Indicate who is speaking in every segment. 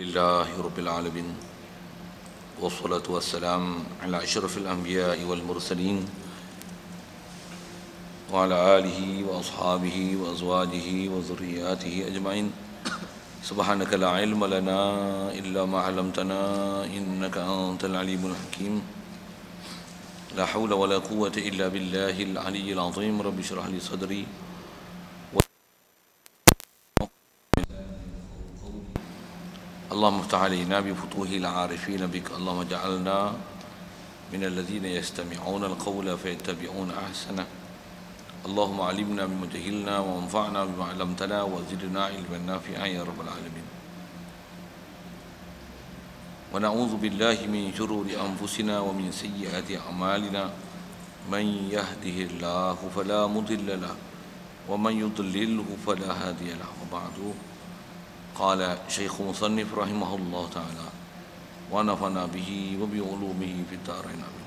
Speaker 1: لله رب العالمين والصلاة والسلام على أشرف الأنبياء والمرسلين وعلى آله وأصحابه وأزواجه وذرياته أجمعين سبحانك لا علم لنا إلا ما علمتنا إنك أنت العليم الحكيم لا حول ولا قوة إلا بالله العلي العظيم رب اشرح لي صدري اللهم افتح علينا بفتوح العارفين بك اللهم اجعلنا من الذين يستمعون القول فيتبعون أحسنه اللهم علمنا بما جهلنا وانفعنا بما علمتنا وزدنا علما نافعا يا رب العالمين ونعوذ بالله من شرور أنفسنا ومن سيئات أعمالنا من يهده الله فلا مضل له ومن يضلله فلا هادي له وبعد قال شيخ مصنف رحمه الله تعالى ونفعنا به وبعلومه في الدارين آمين.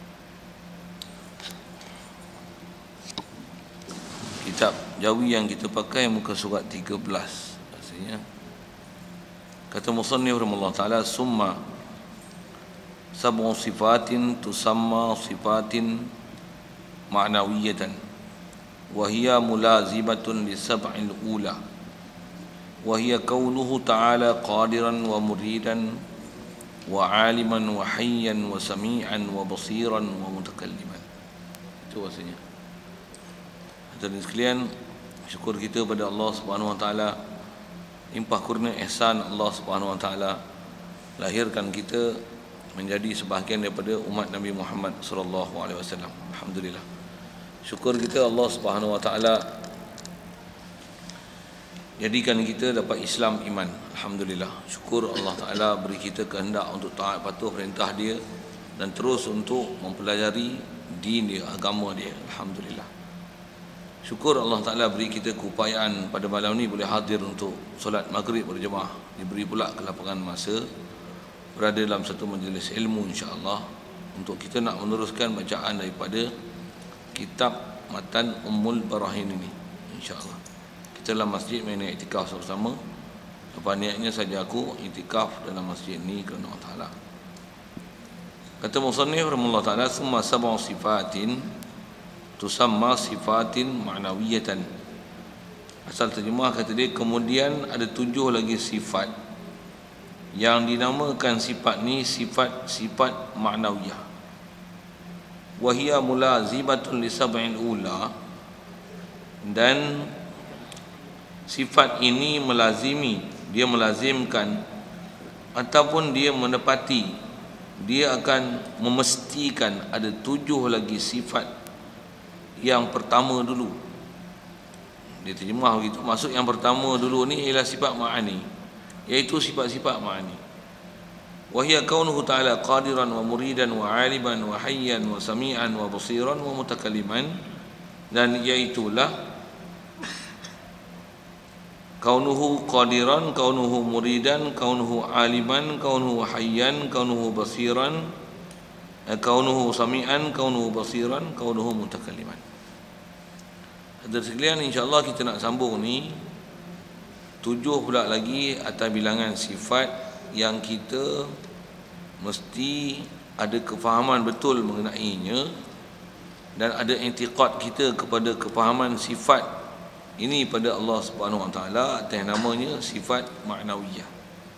Speaker 1: Kitab Jawi yang kita pakai muka surat 13 maksudnya. Kata musannif rahimahullah taala summa sab'u sifatin tusamma sifatin ma'nawiyatan wa hiya mulazimatun li sab'il ula wa hiya kaunuhu ta'ala qadiran wa muridan wa aliman wa hayyan wa sami'an wa basiran wa mutakalliman. Itu maksudnya. Hadirin sekalian, syukur kita pada Allah Subhanahu wa taala, limpah kurnia ihsan Allah Subhanahu wa taala lahirkan kita menjadi sebahagian daripada umat Nabi Muhammad sallallahu alaihi wasallam. Alhamdulillah. Syukur kita Allah Subhanahu wa taala jadikan kita dapat Islam iman. Alhamdulillah. Syukur Allah taala beri kita kehendak untuk taat patuh perintah dia dan terus untuk mempelajari din dia, agama dia. Alhamdulillah. Syukur Allah Ta'ala beri kita keupayaan pada malam ni boleh hadir untuk solat maghrib berjemaah. Diberi pula kelapangan masa berada dalam satu majlis ilmu insya-Allah untuk kita nak meneruskan bacaan daripada kitab Matan Ummul Barahin ini insya-Allah. Kita dalam masjid main iktikaf bersama. Apa niatnya saja aku iktikaf dalam masjid ni kerana Allah Ta'ala. Kata musannif rahimahullah ta'ala summa sab'u sifatin tusamma sifatin ma'nawiyatan. Asal terjemah kata dia kemudian ada 7 lagi sifat yang dinamakan sifat ni sifat ma'nawiyah. Wa hiya mulazimatun li sab'il ula, dan sifat ini melazimi, dia melazimkan ataupun dia menepati, dia akan memestikan ada 7 lagi sifat yang pertama dulu. Dia terjemah begitu. Maksud yang pertama dulu ni ialah sifat ma'ani, iaitu sifat-sifat ma'ani. Wa hiya kaunuhu ta'ala qadiran wa muridan wa aliman wa hayyan wa sami'an wa basiran wa mutakalliman, dan iaitulah kaunuhu qadiran, kaunuhu muridan, kaunuhu aliman, kaunuhu hayyan, kaunuhu basiran, kaunuhu sami'an, kaunuhu basiran, kaunuhu mutakalliman. Hadirin sekalian, insya-Allah kita nak sambung ni 7 pula lagi atas bilangan sifat yang kita mesti ada kefahaman betul mengenainya dan ada i'tiqad kita kepada kefahaman sifat ini pada Allah Subhanahu wa taala atas namanya sifat ma'nawiyah.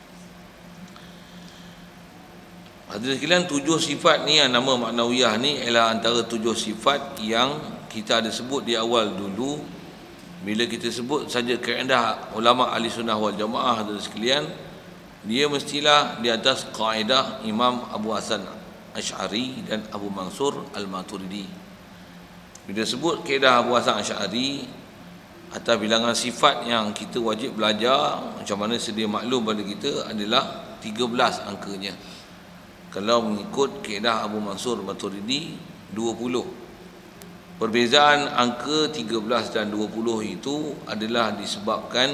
Speaker 1: Hadirin sekalian, 7 sifat ni yang nama ma'nawiyah ni ialah antara 7 sifat yang kita ada sebut di awal dulu. Bila kita sebut saja kaedah ulama ahli sunnah wal jamaah, hadirin sekalian, dia mestilah di atas kaedah Imam Abu Hasan Asy'ari dan Abu Mansur Al-Maturidi. Bila sebut kaedah Abu Hasan Asy'ari atas bilangan sifat yang kita wajib belajar, macam mana sedia maklum pada kita, adalah 13 angkanya. Kalau mengikut kaedah Abu Mansur Maturidi 20. Perbezaan angka 13 dan 20 itu adalah disebabkan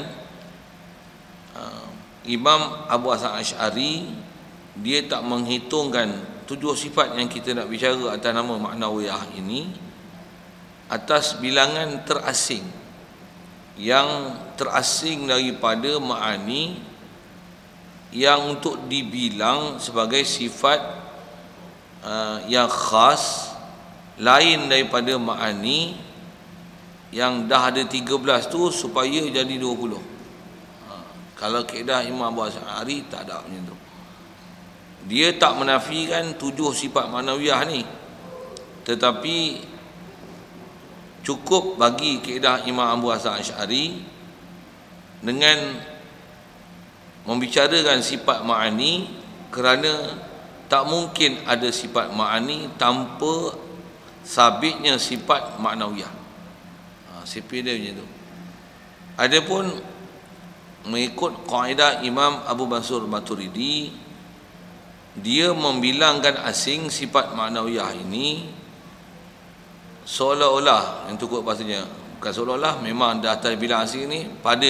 Speaker 1: Imam Abu Hasan Asy'ari dia tak menghitungkan 7 sifat yang kita nak bicara atas nama ma'nawiyah ini atas bilangan terasing, yang terasing daripada ma'ani yang untuk dibilang sebagai sifat yang khas lain daripada ma'ani yang dah ada 13 tu supaya jadi 20. Kalau kaedah Imam Abu Asy'ari tak ada macam tu. Dia tak menafikan 7 sifat ma'nawiyah ni, tetapi cukup bagi kaedah Imam Abu Hasan Asy'ari dengan membicarakan sifat ma'ani, kerana tak mungkin ada sifat ma'ani tanpa sabitnya sifat ma'nawiyah. Sipir dia macam tu. Adapun mengikut kaedah Imam Abu Mansur Maturidi, dia membilangkan asing sifat ma'nawiyah ini seolah-olah, yang tukuk bahasanya, bukan seolah-olah, memang dah terbilang asing ni pada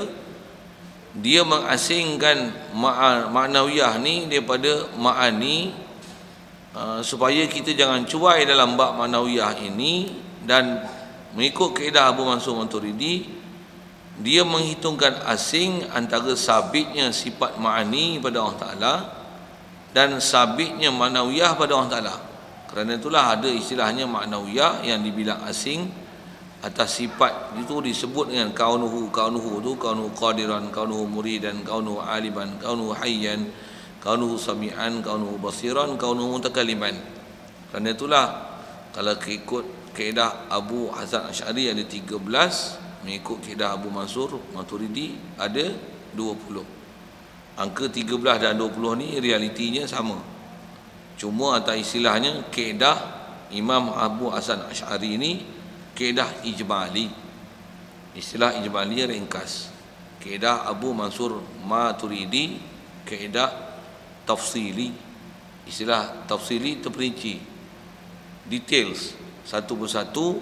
Speaker 1: dia mengasingkan ma'nawiyah ni daripada ma'ani, supaya kita jangan cuai dalam bab ma'nawiyah ini. Dan mengikut kaedah Abu Mansur Maturidi, dia menghitungkan asing antara sabitnya sifat ma'ani pada Allah Ta'ala dan sabitnya ma'nawiyah pada Allah Ta'ala. Kerana itulah ada istilahnya ma'nawiyah yang dibilang asing atas sifat itu, disebut dengan kaunuhu tu, kaunuhu qadiran, kaunuhu muridan, kaunuhu aliban, kaunuhu hayyan, kaunuhu sami'an, kaunuhu basiran, kaunuhu mutakaliman. Kerana itulah kalau ikut kaedah Abu Hasan Asy'ari ada 13, mengikut kaedah Abu Mansur Maturidi ada 20. Angka 13 dan 20 ni realitinya sama, cuma atas istilahnya kaedah Imam Abu Hasan Asy'ari ni kaedah ijmali. Istilah ijmali ringkas. Kaedah Abu Mansur Maturidi kaedah tafsili. Istilah tafsili terperinci, details satu persatu,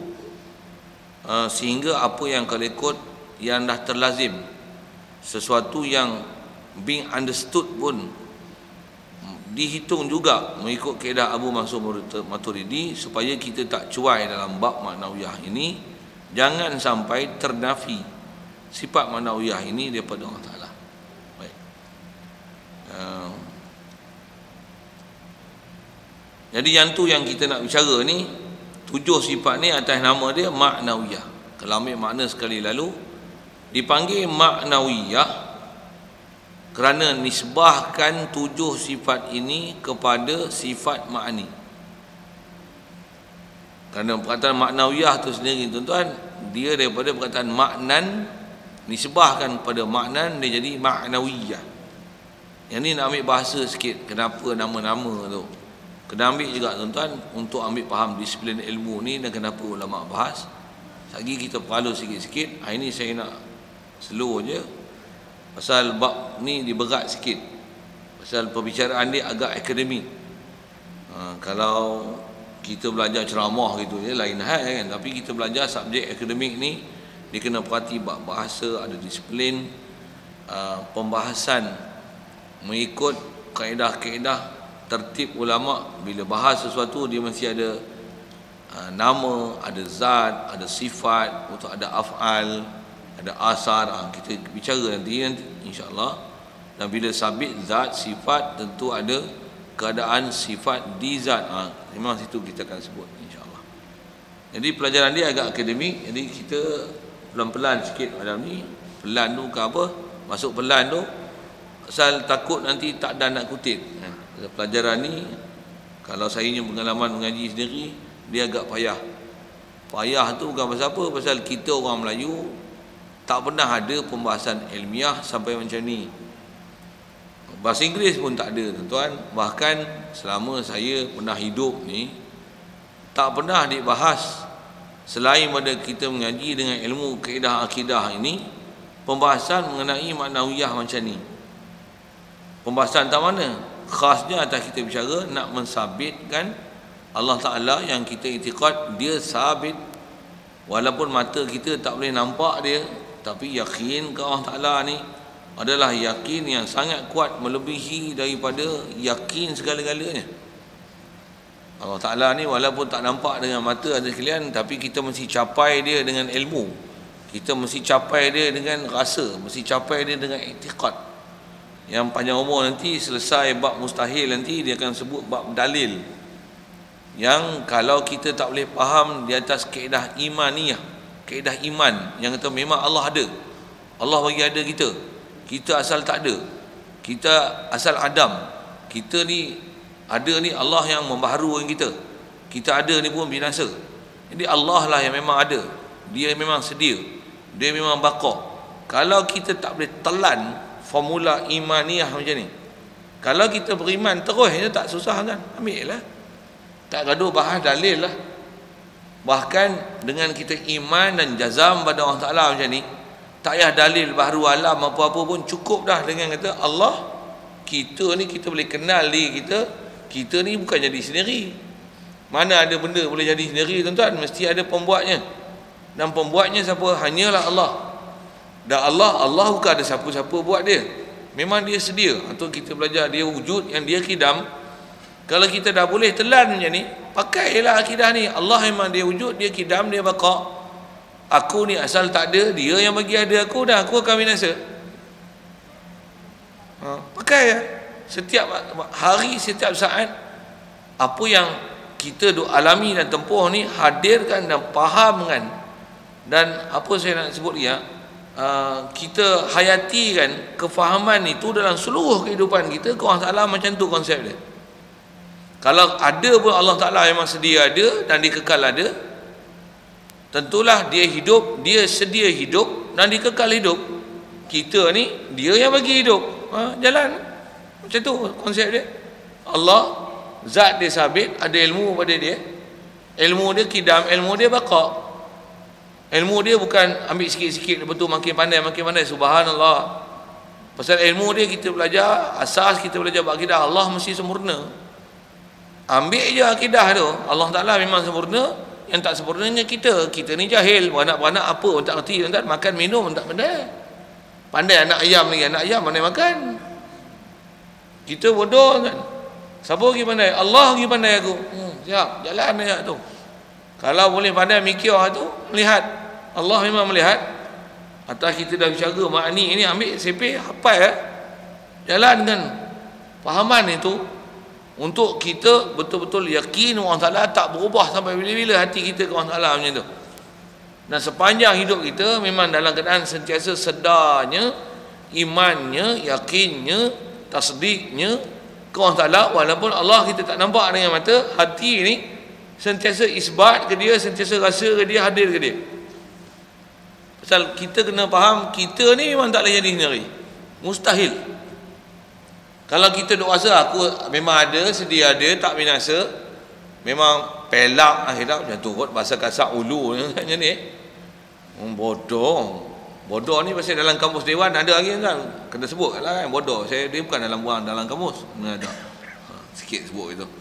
Speaker 1: sehingga apa yang kalau ikut yang dah terlazim, sesuatu yang being understood pun dihitung juga mengikut kaedah Abu Mansur Maturidi, supaya kita tak cuai dalam bab ma'nawiyah ini, jangan sampai ternafi sifat ma'nawiyah ini daripada Allah Ta'ala. Baik. Jadi yang tu yang kita nak bicara ni, 7 sifat ni atas nama dia ma'nawiyah. Kalau ambil makna sekali lalu, dipanggil ma'nawiyah kerana nisbahkan 7 sifat ini kepada sifat ma'ani. Kerana perkataan ma'nawiyah tu sendiri, tuan-tuan, dia daripada perkataan maknan, nisbahkan pada maknan, dia jadi ma'nawiyah. Yang ni nak ambil bahasa sikit, kenapa nama-nama tu kena ambil juga, tuan-tuan, untuk ambil faham disiplin ilmu ni dan kenapa ulama bahas. Lagi kita perlu sikit-sikit. Hari ni saya nak slow je, pasal bab ni diberat sikit, pasal perbicaraan dia agak akademik. Kalau kita belajar ceramah gitu je lain hal kan, tapi kita belajar subjek akademik ni, dia kena perhati bab bahasa, ada disiplin, pembahasan mengikut kaedah-kaedah tertib ulama. Bila bahas sesuatu, dia mesti ada nama, ada zat, ada sifat, untuk ada af'al, ada asar. Kita bicara nanti insya-Allah. Dan bila sabit zat, sifat, tentu ada keadaan sifat di zat. Memang situ kita akan sebut insya-Allah. Jadi pelajaran dia agak akademik, jadi kita pelan-pelan sikit malam ni. Pelan tu ke apa? Masuk pelan tu pasal takut nanti tak ada nak kutip. Pelajaran ni, kalau saya punya pengalaman mengaji sendiri, dia agak payah. Payah tu bukan pasal apa, pasal kita orang Melayu tak pernah ada pembahasan ilmiah sampai macam ni. Bahasa Inggeris pun tak ada, tuan-tuan. Bahkan selama saya pernah hidup ni, tak pernah dibahas selain pada kita mengaji dengan ilmu kaedah akidah ini, pembahasan mengenai ma'nawiyah macam ni. Pembahasan tak mana? Khasnya atas kita bicara nak mensabitkan Allah Ta'ala yang kita i'tiqad dia sabit, walaupun mata kita tak boleh nampak dia, tapi yakin ke Allah Ta'ala ni adalah yakin yang sangat kuat, melebihi daripada yakin segala-galanya. Allah Ta'ala ni walaupun tak nampak dengan mata ada sekalian, tapi kita mesti capai dia dengan ilmu, kita mesti capai dia dengan rasa, mesti capai dia dengan i'tiqad. Yang panjang umur nanti selesai bab mustahil nanti dia akan sebut bab dalil. Yang kalau kita tak boleh faham di atas kaedah imaniyah, kaedah iman yang kata memang Allah ada. Allah bagi ada kita. Kita asal tak ada. Kita asal Adam. Kita ni ada ni Allah yang membaharukan kita. Kita ada ni pun binasa. Jadi Allah lah yang memang ada. Dia memang sedia. Dia memang baqa. Kalau kita tak boleh telan formula imaniyah macam ni, kalau kita beriman terus je tak susah kan, ambil lah, tak gaduh bahas dalil lah. Bahkan dengan kita iman dan jazam pada Allah Ta'ala macam ni, tak payah dalil baharu alam apa-apa pun cukup dah dengan kata Allah. Kita ni kita boleh kenal diri kita. Kita ni bukan jadi sendiri. Mana ada benda boleh jadi sendiri tuan-tuan, mesti ada pembuatnya. Dan pembuatnya siapa? Hanyalah Allah. Dan Allah bukan ada siapa-siapa buat dia. Memang dia sedia. Atau kita belajar dia wujud yang dia kidam. Kalau kita dah boleh telan macam ni, pakailah akidah ni. Allah memang dia wujud, dia kidam, dia baqa. Aku ni asal tak ada, dia yang bagi ada aku, dah aku akan binasa. Pakai ya. Setiap hari, setiap saat, apa yang kita alami dan tempuh ni, hadirkan dan fahamkan. Dan apa saya nak sebut dia, kita hayatikan kefahaman itu dalam seluruh kehidupan kita. Allah Ta'ala macam tu konsep dia. Kalau ada pun Allah Ta'ala memang sedia ada dan dia kekal ada, tentulah dia hidup, dia sedia hidup dan dia kekal hidup. Kita ni dia yang bagi hidup. Jalan macam tu konsep dia. Allah zat dia sabit, ada ilmu pada dia. Ilmu dia kidam, ilmu dia baqa. Ilmu dia bukan ambil sikit-sikit, lepas tu makin pandai, subhanallah. Pasal ilmu dia kita belajar, asas kita belajar akidah, Allah mesti sempurna. Ambil je akidah tu, Allah Ta'ala memang sempurna. Yang tak sempurnanya kita ni jahil. Beranak-beranak apa pun tak kerti, makan minum pun tak pandai. Pandai anak ayam lagi, anak ayam pandai makan. Kita bodoh kan. Siapa lagi pandai? Allah lagi pandai aku. Siap, jalan ayat tu. Kalau boleh pandai mikir tu, melihat. Allah memang melihat. Atas kita dah bicara makni ini, ambil CP, hafal ya. Jalankan fahaman itu untuk kita betul-betul yakin Allah Ta'ala tak berubah sampai bila-bila hati kita ke Allah Ta'ala macam tu. Dan sepanjang hidup kita memang dalam keadaan sentiasa sedarnya, imannya, yakinnya, tasdiknya ke Allah Ta'ala. Walaupun Allah kita tak nampak dengan mata, hati ni sentiasa isbat ke dia, sentiasa rasa ke dia, hadir ke dia. Pasal kita kena faham, kita ni memang tak boleh jadi sendiri. Mustahil. Kalau kita duk rasa aku memang ada, sedia ada, tak binasa, memang pelak akhirat macam tu kot, bahasa kasar ulu macam ni. Bodoh ni pasal dalam kamus dewan ada lagi kan, kena sebut lah kan, bodoh. Dia bukan dalam kamus, ada sikit sebut itu.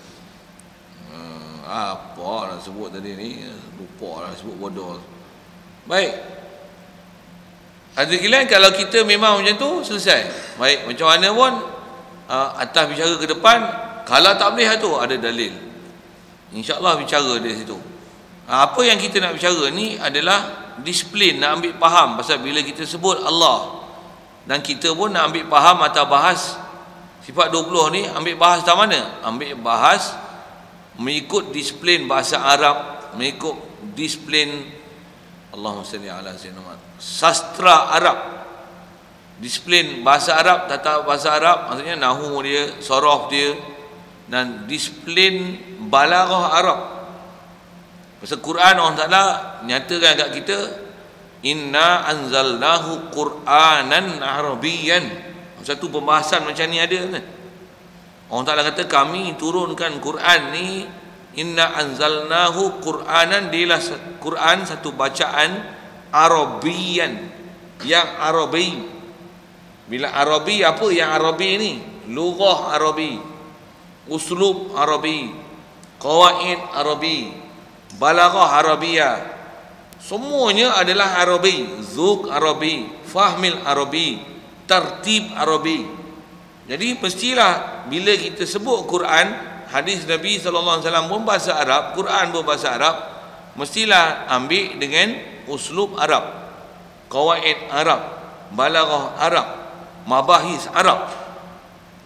Speaker 1: Apa nak sebut tadi ni, lupa lah sebut bodoh. Baik, ada kalian kalau kita memang macam tu, selesai. Baik, macam mana pun atas bicara ke depan, kalau tak boleh tu ada dalil, InsyaAllah bicara dari situ. Apa yang kita nak bicara ni adalah disiplin, nak ambil faham. Pasal bila kita sebut Allah, dan kita pun nak ambil faham atau bahas sifat 20 ni, ambil bahas dari mana? Ambil bahas mengikut disiplin bahasa Arab, mengikut disiplin Allahumma salli ala sayyidina Muhammad, sastra Arab, disiplin bahasa Arab, tata bahasa Arab, maksudnya nahu dia, sorof dia, dan disiplin balaghah Arab. Pasal Quran Allah Ta'ala nyatakan kat kita, inna anzalnahu Qur'anan Arabiyyan. Satu pembahasan macam ni ada kan? Allah Ta'ala kata kami turunkan Quran ni, inna anzalnahu Qur'anan, dialah Quran satu bacaan Arabiyyan, yang Arabi. Bila Arabi, apa yang Arabi ni? Lughah Arabi, uslub Arabi, qawaid Arabi, balaghah Arabiyah, semuanya adalah Arabi. Zuk Arabi, fahmil Arabi, tertib Arabi. Jadi mestilah bila kita sebut Quran, hadis Nabi SAW pun bahasa Arab, Quran pun bahasa Arab, mestilah ambil dengan uslub Arab, qawaid Arab, balaghah Arab, mabahis Arab.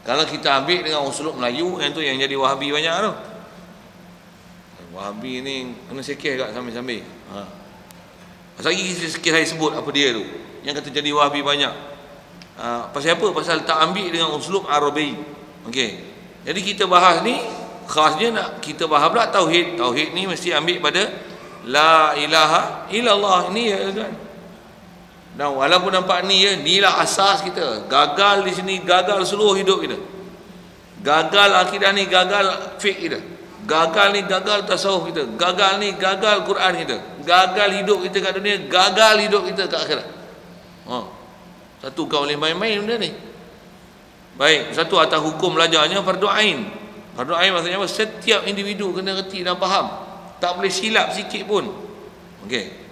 Speaker 1: Kalau kita ambil dengan uslub Melayu, yang tu yang jadi Wahabi banyak tu. Wahabi ni kena sekeh kat sambil-sambil. Pasal lagi saya sebut apa dia tu, yang kata jadi Wahabi banyak. Pasal apa? Pasal tak ambil dengan uslub Arabi. Okey. Jadi kita bahas ni khasnya nak kita bahas pula tauhid. Tauhid ni mesti ambil pada la ilaha illallah ni ya kan. Dan walaupun nampak ni ya, inilah asas kita. Gagal di sini, gagal seluruh hidup kita. Gagal akidah ni, gagal fiqh kita. Gagal ni, gagal tasawuf kita. Gagal ni, gagal Quran kita. Gagal hidup kita kat dunia, gagal hidup kita kat akhirat. Satu kau boleh main-main benda ni. Baik, satu atas hukum belajarnya fardu ain. Fardu ain maksudnya apa? Setiap individu kena reti dan faham. Tak boleh silap sikit pun. Okey.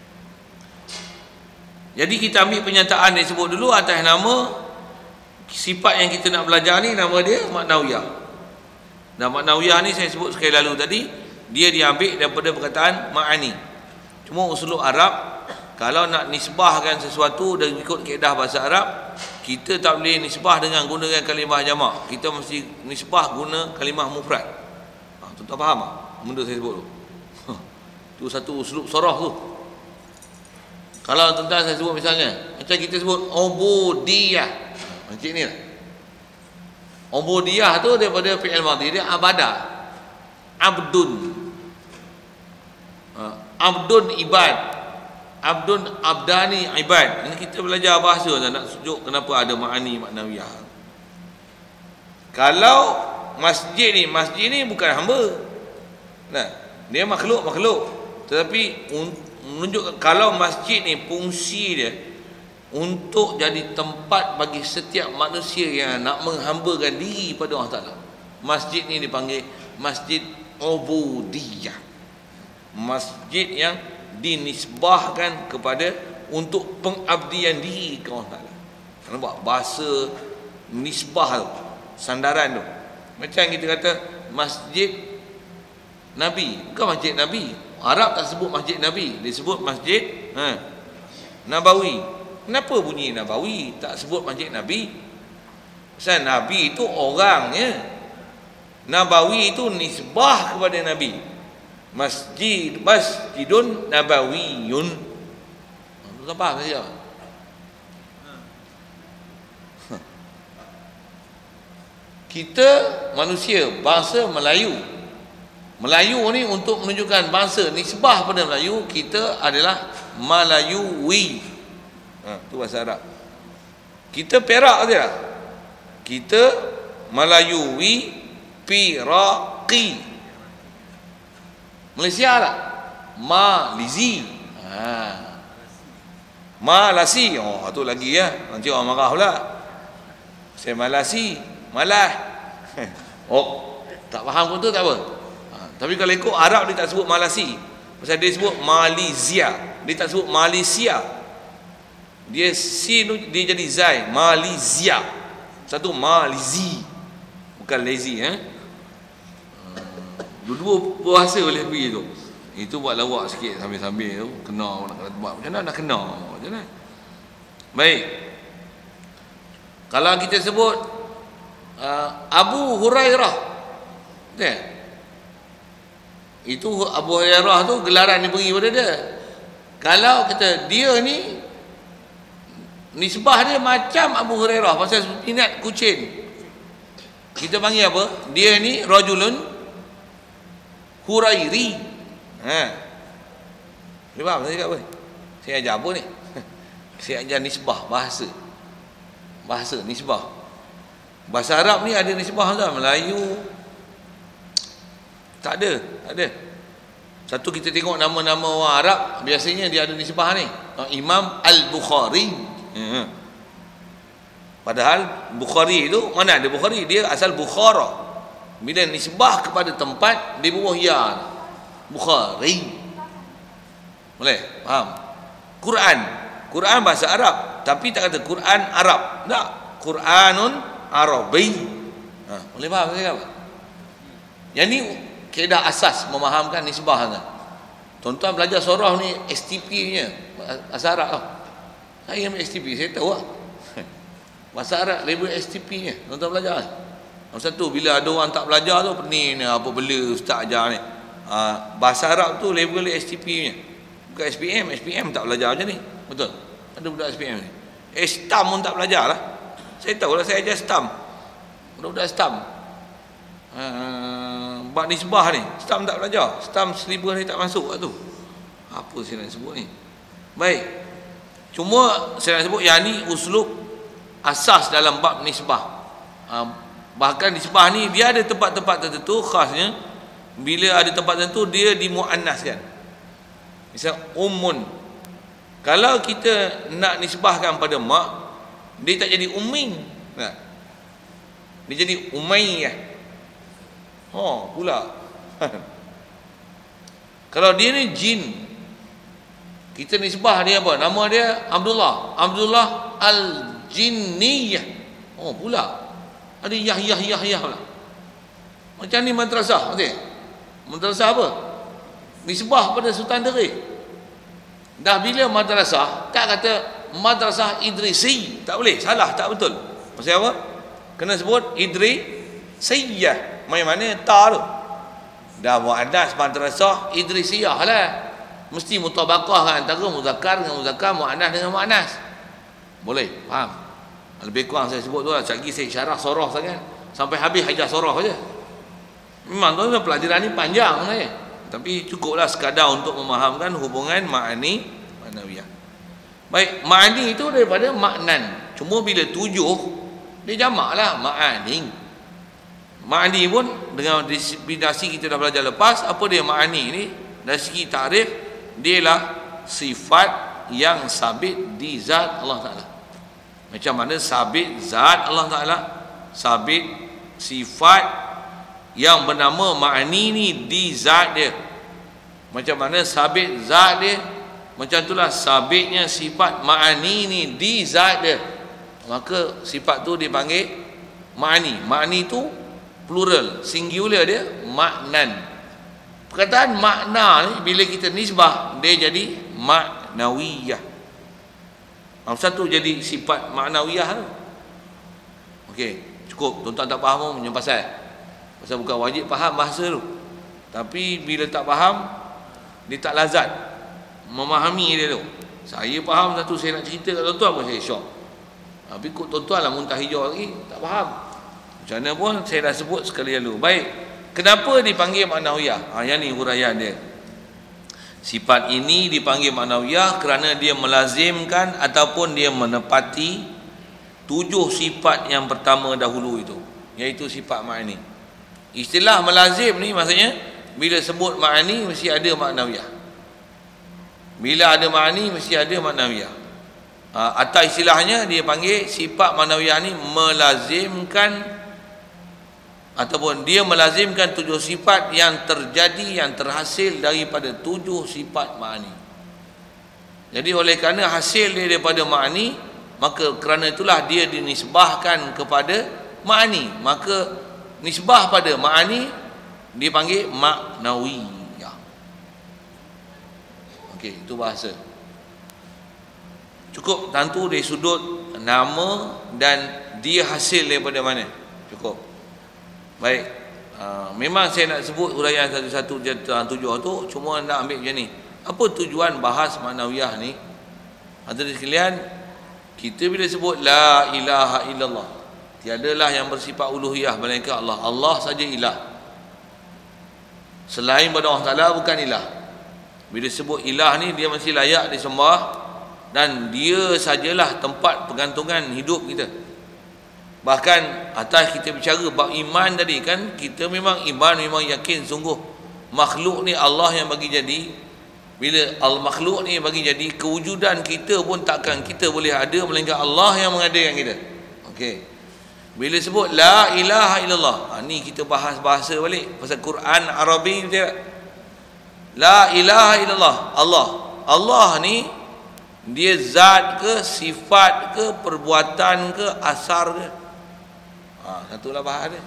Speaker 1: Jadi kita ambil penyataan dia sebut dulu atas nama sifat yang kita nak belajar ni, nama dia Ma'nawiyah. Dan Ma'nawiyah ni saya sebut sekali lalu tadi, dia diambil daripada perkataan ma'ani. Cuma usulul Arab, kalau nak nisbahkan sesuatu dan ikut kaedah bahasa Arab, kita tak boleh nisbah dengan gunakan kalimah jamak. Kita mesti nisbah guna kalimah mufrad. Tuan-tuan faham tak benda saya sebut tu? Tu satu uslub sorah tu. Kalau tuan-tuan saya sebut misalnya, macam kita sebut ubudiyah, macam ni lah. Ubudiyah tu daripada fi'il madhi dia abadah, abdun, abdun ibad, abdun abdani ibad. Ini kita belajar bahasa nak tunjuk kenapa ada ma'ani ma'nawiyah. Kalau masjid ni bukan hamba. Nah, dia makhluk, tetapi menunjukkan kalau masjid ni fungsi dia untuk jadi tempat bagi setiap manusia yang nak menghambakan diri pada Allah Ta'ala. Masjid ni dipanggil masjid ubudiyah, masjid yang dinisbahkan kepada untuk pengabdian diri ke Allah Ta'ala. Nampak bahasa nisbah tu, sandaran tu. Macam kita kata masjid Nabi, bukan masjid Nabi. Arab tak sebut masjid Nabi, dia sebut masjid Nabawi. Kenapa bunyi Nabawi, tak sebut masjid Nabi? Pasal Nabi itu orangnya, Nabawi itu nisbah kepada Nabi. Masjidun Nabawiyun. Tuan faham saja? Kita manusia bangsa Melayu ni untuk menunjukkan bangsa nisbah pada Melayu, kita adalah Melayuwi. Tu bahasa Arab. Kita Perak saja. Kita Melayuwi Piraqi. Malaysia lah Malizi. Malasi. Oh, tu lagi ya. Nanti orang marah pula. Saya Malasi, malah. Oh, tak faham pun tu tak apa. Tapi kalau ikut Arab dia tak sebut Malasi. Pasal dia sebut Malaysia. Dia tak sebut Malaysia. Dia sin dia jadi zai, Malaysia. Satu Malizi. Bukan lazy Dua-dua bahasa boleh pergi tu. Itu buat lawak sikit sambil-sambil tu, kena nak kena tempat. Macam mana nak kena? Macam mana? Baik. Kalau kita sebut Abu Hurairah. Betul? Itu Abu Hurairah tu gelaran diberi pada dia. Kalau kita dia ni nisbah dia macam Abu Hurairah pasal minat kucing, kita panggil apa? Dia ni rajulun Hurairi. Dia faham saya cakap apa? Saya ajar apa ni? Saya ajar nisbah bahasa. Bahasa nisbah. Bahasa Arab ni ada nisbah tak? Melayu tak ada. Satu kita tengok nama-nama orang Arab, biasanya dia ada nisbah ni. Imam Al-Bukhari. Padahal Bukhari itu, mana ada Bukhari? Dia asal Bukhara. Bila nisbah kepada tempat, dia buah ya. Bukhari. Boleh? Faham? Quran bahasa Arab, tapi tak kata Quran Arab. Tak. Quranun Arabi. Boleh faham saya apa? Yang ni kaedah asas memahamkan nisbah kan. Tuan-tuan belajar surah ni STP nya bahasa Arab tau. Saya ambil STP, saya tahu lah. Bahasa Arab label STP ni, tuan-tuan belajar kan? Nombor satu, bila ada orang tak belajar tu, pening ni, apa bela ustaz ajar ni. Bahasa Arab tu label STP ni. Bukan SPM, SPM tak belajar macam ni. Betul? Ada budak SPM ni. STAM pun tak belajar lah. Saya tahu lah, saya ajar STAM. Budak-budak STAM. Bab nisbah ni, STAM tak belajar. STAM silibus ni tak masuk kat tu. Apa saya nak sebut ni? Baik. Cuma saya nak sebut yang ni uslub asas dalam bab nisbah. Bahkan nisbah ni dia ada tempat-tempat tertentu, khasnya bila ada tempat tertentu dia dimuannaskan. Misal ummun. Kalau kita nak nisbahkan pada mak, dia tak jadi umming. Nah. Dia jadi umayyah. Pula. Kalau dia ni jin, kita nisbah dia apa? Nama dia Abdullah. Abdullah Al-Jinniyah. Pula. Ada yah pula. Macam ni madrasah. Madrasah apa? Nisbah pada Sultan Derik. Dah bila madrasah, tak kata madrasah Idrisi. Tak boleh. Salah. Tak betul. Maksudnya apa? Kena sebut Idrisiyah. Mana ta tu? Dah muannas madrasah Idrisiyah lah. Mesti mutabaqah kan, antara muzakkar dengan muzakkar, muannas dengan muannas. Boleh, faham? Lebih kurang saya sebut tu lah. Sekejap lagi saya syarah soroh sangat, sampai habis ajar soroh saja. Memang tu pelajaran ni panjang sebenarnya, tapi cukuplah sekadar untuk memahamkan hubungan ma'ani ma'nawiyah. Baik, ma'ani itu daripada maknan. Cuma bila tujuh, dia jamak lah, ma'ani. Ma'ani pun dengan disiplинasi kita dah belajar lepas. Apa dia ma'ani ni? Dari segi takrif, dia lah sifat yang sabit di zat Allah Ta'ala. Macam mana sabit zat Allah Ta'ala, sabit sifat yang bernama ma'ani ni di zat dia. Macam mana sabit zat dia, macam itulah sabitnya sifat ma'ani ni di zat dia. Maka sifat tu dipanggil ma'ani. Ma'ani tu plural, singular dia maknan. Perkataan makna ni bila kita nisbah, dia jadi ma'nawiyah. Satu jadi sifat ma'nawiyah tu. Okey, cukup. Tuan-tuan tak faham pun punya pasal bukan wajib faham bahasa tu, tapi bila tak faham, dia tak lazat memahami dia tu. Saya faham satu, saya nak cerita kat tuan-tuan pun saya syok. Tapi kok tuan-tuan lah muntah hijau lagi, tak faham. Macam mana pun saya dah sebut sekali lalu. Baik, kenapa dipanggil ma'nawiyah? Yang ni huraian dia. Sifat ini dipanggil ma'nawiyah kerana dia melazimkan ataupun dia menepati 7 sifat yang pertama dahulu itu, iaitu sifat ma'ani. Istilah melazim ni maksudnya bila sebut ma'ani mesti ada ma'nawiyah. Bila ada ma'ani mesti ada ma'nawiyah. Atau istilahnya dia panggil sifat ma'nawiyah ni melazimkan ataupun dia melazimkan 7 sifat yang terjadi, yang terhasil daripada 7 sifat ma'ani. Jadi oleh kerana hasil dia daripada ma'ani, maka kerana itulah dia dinisbahkan kepada ma'ani. Maka nisbah pada ma'ani dipanggil ma'nawiyah. Okey, itu bahasa. Cukup tentu dari sudut nama dan dia hasil daripada mana. Cukup. Baik, memang saya nak sebut huraian satu-satu tentang 7 tu, cuma nak ambil macam ni. Apa tujuan bahas ma'nawiyah ni? Hadirin sekalian, kita bila sebut la ilaha illallah, tiadalah yang bersifat uluhiyah melainkan Allah. Allah saja ilah. Selain pada Allah Ta'ala bukan ilah. Bila sebut ilah ni, dia mesti layak disembah dan dia sajalah tempat pergantungan hidup kita. Bahkan atas kita bicara bab iman tadi kan, kita memang iman, memang yakin sungguh makhluk ni Allah yang bagi jadi. Bila al-makhluk ni bagi jadi, kewujudan kita pun takkan kita boleh ada melainkan Allah yang mengadakan kita. Okey. Bila sebut la ilaha illallah, ni kita bahas bahasa balik pasal Quran Arabi dia. La ilaha illallah, Allah. Allah ni dia zat ke, sifat ke, perbuatan ke, asar ke? Satulah bahas dia.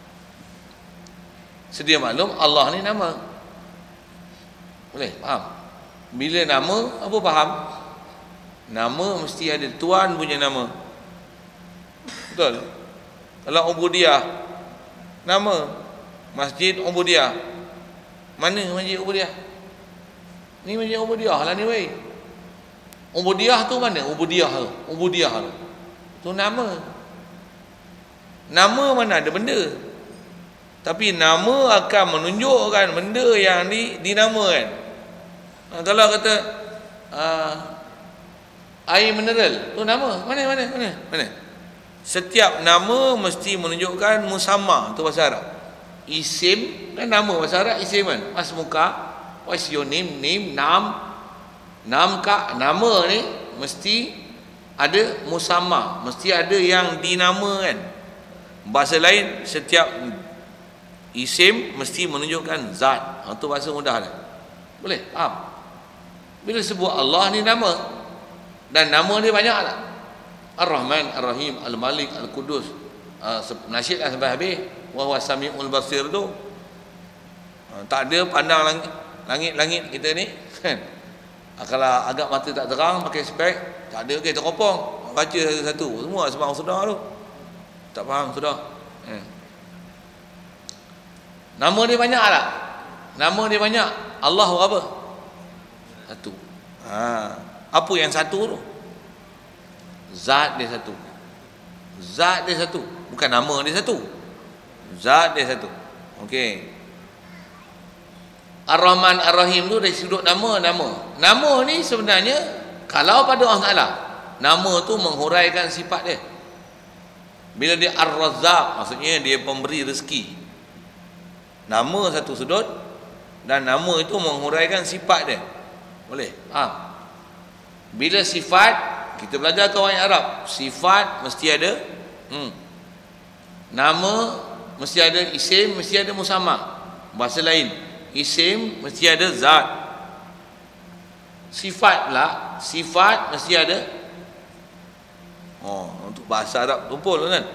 Speaker 1: Sedia maklum Allah ni nama. Boleh faham? Bila nama, apa faham? Nama mesti ada Tuhan punya nama. Betul. Kalau ubudiyah, nama Masjid Ubudiyah. Mana Masjid Ubudiyah? Ni Masjid Ubudiyah lah ni weh. Ubudiyah tu mana? Ubudiyah tu. Ubudiyah tu. Tu nama. Nama mana ada benda. Tapi nama akan menunjukkan benda yang dinamakan. Kalau kata air mineral, tu nama. Mana? Setiap nama mesti menunjukkan musamma, tu bahasa Arab. Isim kan nama bahasa Arab, isim kan. Masmuka, what's your name? Name, namka, nama ni mesti ada musamma, mesti ada yang dinamakan. Bahasa lain, setiap isim mesti menunjukkan zat. Itu bahasa mudah lah. Boleh? Faham? Bila sebut Allah ni nama, dan nama dia banyak lah. Ar-Rahman, Ar-Rahim, Al-Malik, Al-Qudus. Nasyid lah sampai habis. Wa huwa sami'ul basir tu. Tak ada pandang langit kita ni. Kalau agak mata tak terang, pakai spek, tak ada, kita kopong. Baca satu-satu. Semua sebab sudah tu. Tak faham sudah. Nama dia banyak lah. Nama dia banyak. Allah berapa? Satu. Apa yang satu tu? Zat dia satu. Zat dia satu. Bukan nama dia satu. Zat dia satu. Okey. Ar-Rahman Ar-Rahim tu dari sudut nama. Nama ni sebenarnya kalau pada Allah Ta'ala, nama tu menghuraikan sifat dia. Bila dia Ar-Razzaq, maksudnya dia pemberi rezeki. Nama satu sudut, dan nama itu menghuraikan sifat dia. Boleh? Bila sifat, kita belajar kawan Arab, sifat mesti ada nama, mesti ada isim, mesti ada musamma. Bahasa lain, isim mesti ada zat. Sifat pula, sifat mesti ada untuk bahasa Arab tumpul kan.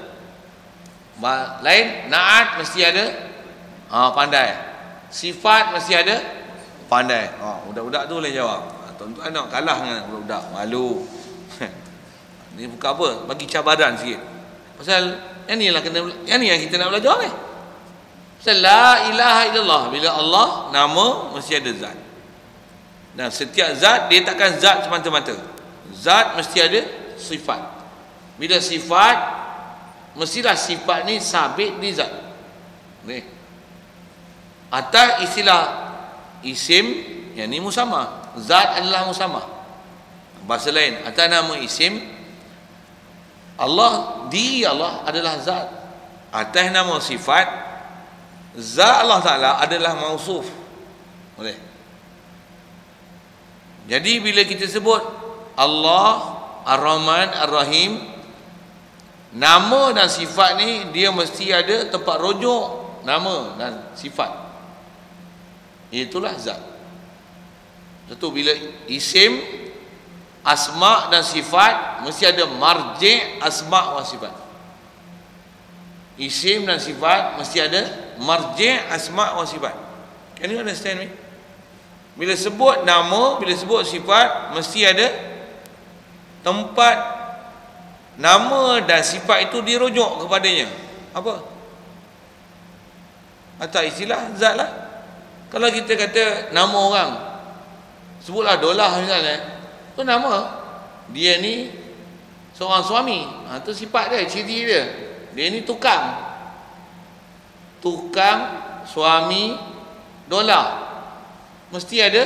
Speaker 1: Lain, naat mesti ada pandai. Sifat mesti ada pandai. Budak-budak tu boleh jawab. Tuan-tuan nak kalah dengan budak-budak, malu. Ni bukan apa, bagi cabaran sikit. Pasal yang ni yang kita nak belajar ni. Pasal la ilaha illallah, bila Allah nama mesti ada zat. Dan setiap zat dia takkan zat semata-mata. Zat mesti ada sifat. Bila sifat, mestilah sifat ni sabit di zat. Ni. Atas istilah isim, yang ni musamma. Zat adalah musamma. Bahasa lain, atas nama isim, Allah, diri Allah adalah zat. Atas nama sifat, zat Allah Ta'ala adalah mausuf. Boleh? Jadi bila kita sebut Allah, Ar-Rahman, Ar-Rahim, nama dan sifat ni dia mesti ada tempat rujuk nama dan sifat. Itulah zat. Satu, bila isim, asma dan sifat mesti ada marji' asma wa sifat. Isim dan sifat mesti ada marji' asma wa sifat. Can you understand me? Bila sebut nama, bila sebut sifat, mesti ada tempat nama dan sifat itu dirujuk kepadanya. Apa? Atau istilah zat lah. Kalau kita kata nama orang, sebutlah Dolah misalnya, tu nama. Dia ni seorang suami, tu sifat dia, ciri dia. Dia ni tukang suami Dolah. Mesti ada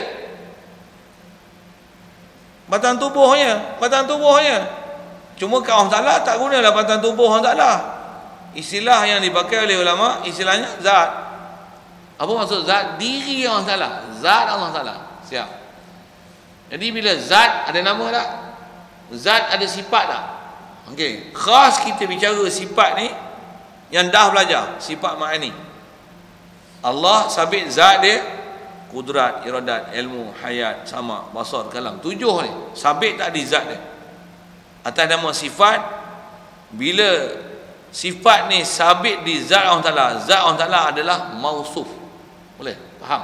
Speaker 1: batang tubuhnya. Cuma kat Allah Ta'ala tak gunalah batang tubuh Allah Ta'ala. Istilah yang dipakai oleh ulama, istilahnya zat. Apa maksud zat? Diri Allah Ta'ala, zat Allah Ta'ala. Siap. Jadi bila zat ada nama tak? Zat ada sifat tak? Okey, khas kita bicara sifat ni yang dah belajar, sifat ma'ani. Allah sabit zat dia, kudrat, iradat, ilmu, hayat, sama, basar, kalam. 7 ni sabit tak di zat dia. Atas nama sifat, bila sifat ni sabit di zat Allah Ta'ala, zat Allah Ta'ala adalah mausuf. Boleh? Faham?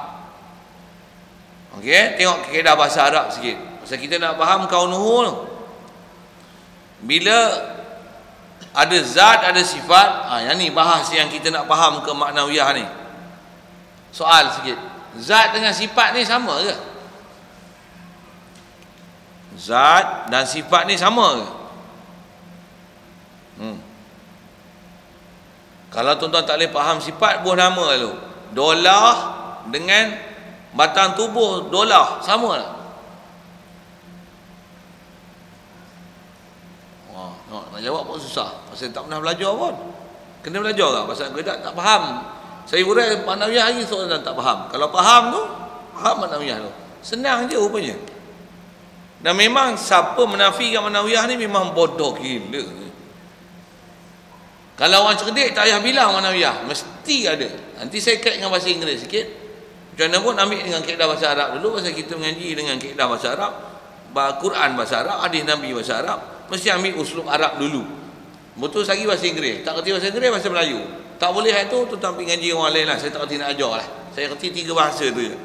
Speaker 1: Okey, tengok kaedah bahasa Arab sikit. Pasal kita nak faham kaunuhu tu. Bila Ada zat, ada sifat. Yang ni bahas yang kita nak faham ke maknawiyah ni. Soal sikit. Zat dengan sifat ni sama ke? Zat dan sifat ni sama ke? Kalau tuan-tuan tak boleh faham sifat, buah nama tu. Dolar dengan batang tubuh dolar sama tak? Nak jawab pun susah. Pasal tak pernah belajar pun. Kena belajar tak? Pasal kita tak faham. Saya urai maknawiyah lagi soalan tak faham. Kalau faham tu, faham maknawiyah tu. Senang je rupanya. Dan memang siapa menafikan maknawiyah ni memang bodoh gila. Kalau orang cerdik tak payah bilang maknawiyah, mesti ada. Nanti saya kait dengan bahasa Inggeris sikit. Macam mana pun ambil dengan kaedah bahasa Arab dulu. Pasal kita mengaji dengan kaedah bahasa Arab, Quran bahasa Arab, hadis Nabi bahasa Arab, mesti ambil uslub Arab dulu. Betul lagi bahasa Inggeris. Tak kerti bahasa Inggeris, bahasa Melayu. Tak boleh itu tu tak pergi ngaji orang lain lah. Saya tak kerti nak ajar lah. Saya kerti 3 bahasa tu je.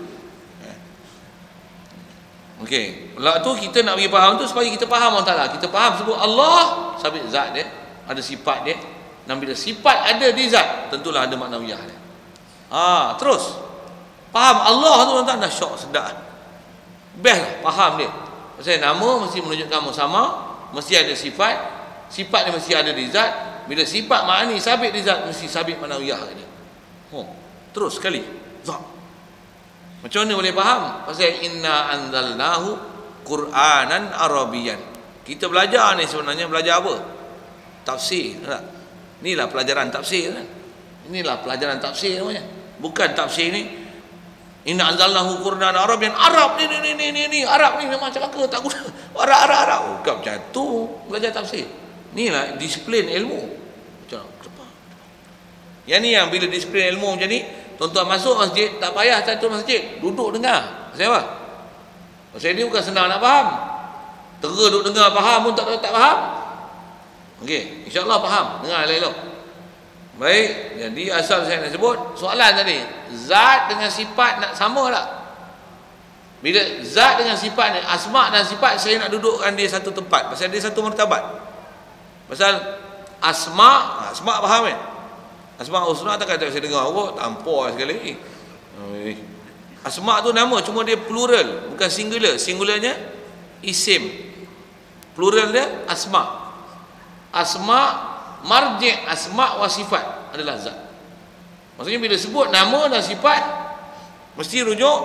Speaker 1: Okey. Lepas tu kita nak bagi faham tu supaya kita faham Allah Ta'ala. Kita faham sebut Allah, sabit zat dia, ada sifat dia. Dan bila sifat ada di zat, tentulah ada maknawiyah dia. Terus faham Allah tu tuan-tuan dah syok sedap. Best lah faham dia. Pasal nama mesti menunjukkan sama, mesti ada sifat, sifat dia mesti ada di zat. Bila sifat makni sabit di zat, mesti sabit maknawiyah dia. Terus sekali. Zat. Macam mana boleh faham? Pasal inna anzalnahu Qur'anan Arabiyan. Kita belajar ni sebenarnya belajar apa? Tafsir. Inilah pelajaran tafsir kan? Inilah pelajaran tafsir namanya. Bukan tafsir ni inna anzalnahu Qur'anan Arabiyan. Arab ni Arab ni memang celaka tak guna. Arab. Bukan macam tu belajar tafsir. Inilah disiplin ilmu. Macam yang ni yang bila disiplin ilmu macam ni, tuan-tuan masuk masjid tak payah satu masjid, duduk dengar. Pasal apa? Pasal dia bukan senang nak faham. Duduk dengar faham pun tak faham. Okey, insya-Allah faham. Dengar elok-elok. Baik, jadi asal saya nak sebut soalan tadi, zat dengan sifat nak sama tak? Bila zat dengan sifat ni, asma dan sifat, saya nak dudukkan dia satu tempat. Pasal dia satu martabat. Pasal asma faham kan? Asma husna tak kata saya dengar tanpa sekali. Asma tu nama, cuma dia plural, bukan singular. Singularnya isim, plural dia asma. Asma marji' asma wa sifat adalah zat. Maksudnya bila sebut nama dan sifat, mesti rujuk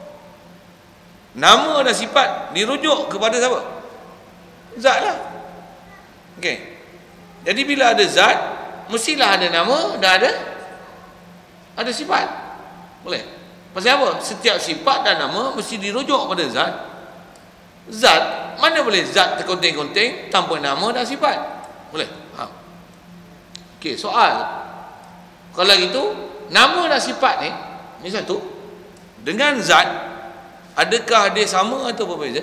Speaker 1: nama dan sifat dirujuk kepada siapa? Zat lah. Okey. Jadi bila ada zat, mestilah ada nama dan ada sifat. Boleh? Pasal apa? Setiap sifat dan nama mesti dirujuk pada zat. Zat, mana boleh zat terkonting-konting tanpa nama dan sifat? Boleh? Okey, soal. Kalau gitu, nama dan sifat ni satu. Dengan zat, adakah dia sama atau berbeza?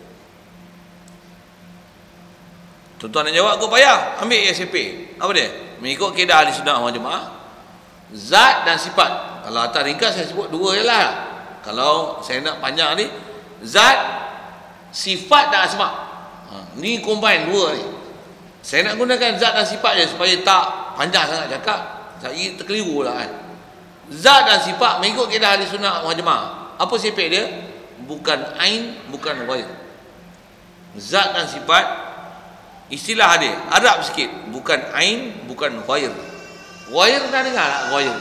Speaker 1: Tuan-tuan nak jawab, kau payah ambil ASAP. Apa dia? Mengikut kaedah ahli sunnah wal jamaah, zat dan sifat. Kalau atas ringkas saya sebut dua je lah. Kalau saya nak panjang ni, zat, sifat dan asma. Ni combine dua ni. Saya nak gunakan zat dan sifat je supaya tak panjang sangat cakap. Saya terkeliru lah kan. Zat dan sifat mengikut kaedah ahli sunnah wal jamaah. Apa sifat dia? Bukan ain, bukan ghair. Zat dan sifat, istilah dia Arab sikit, bukan ain, bukan ghair. Ghair dah dengar tak? Ghair,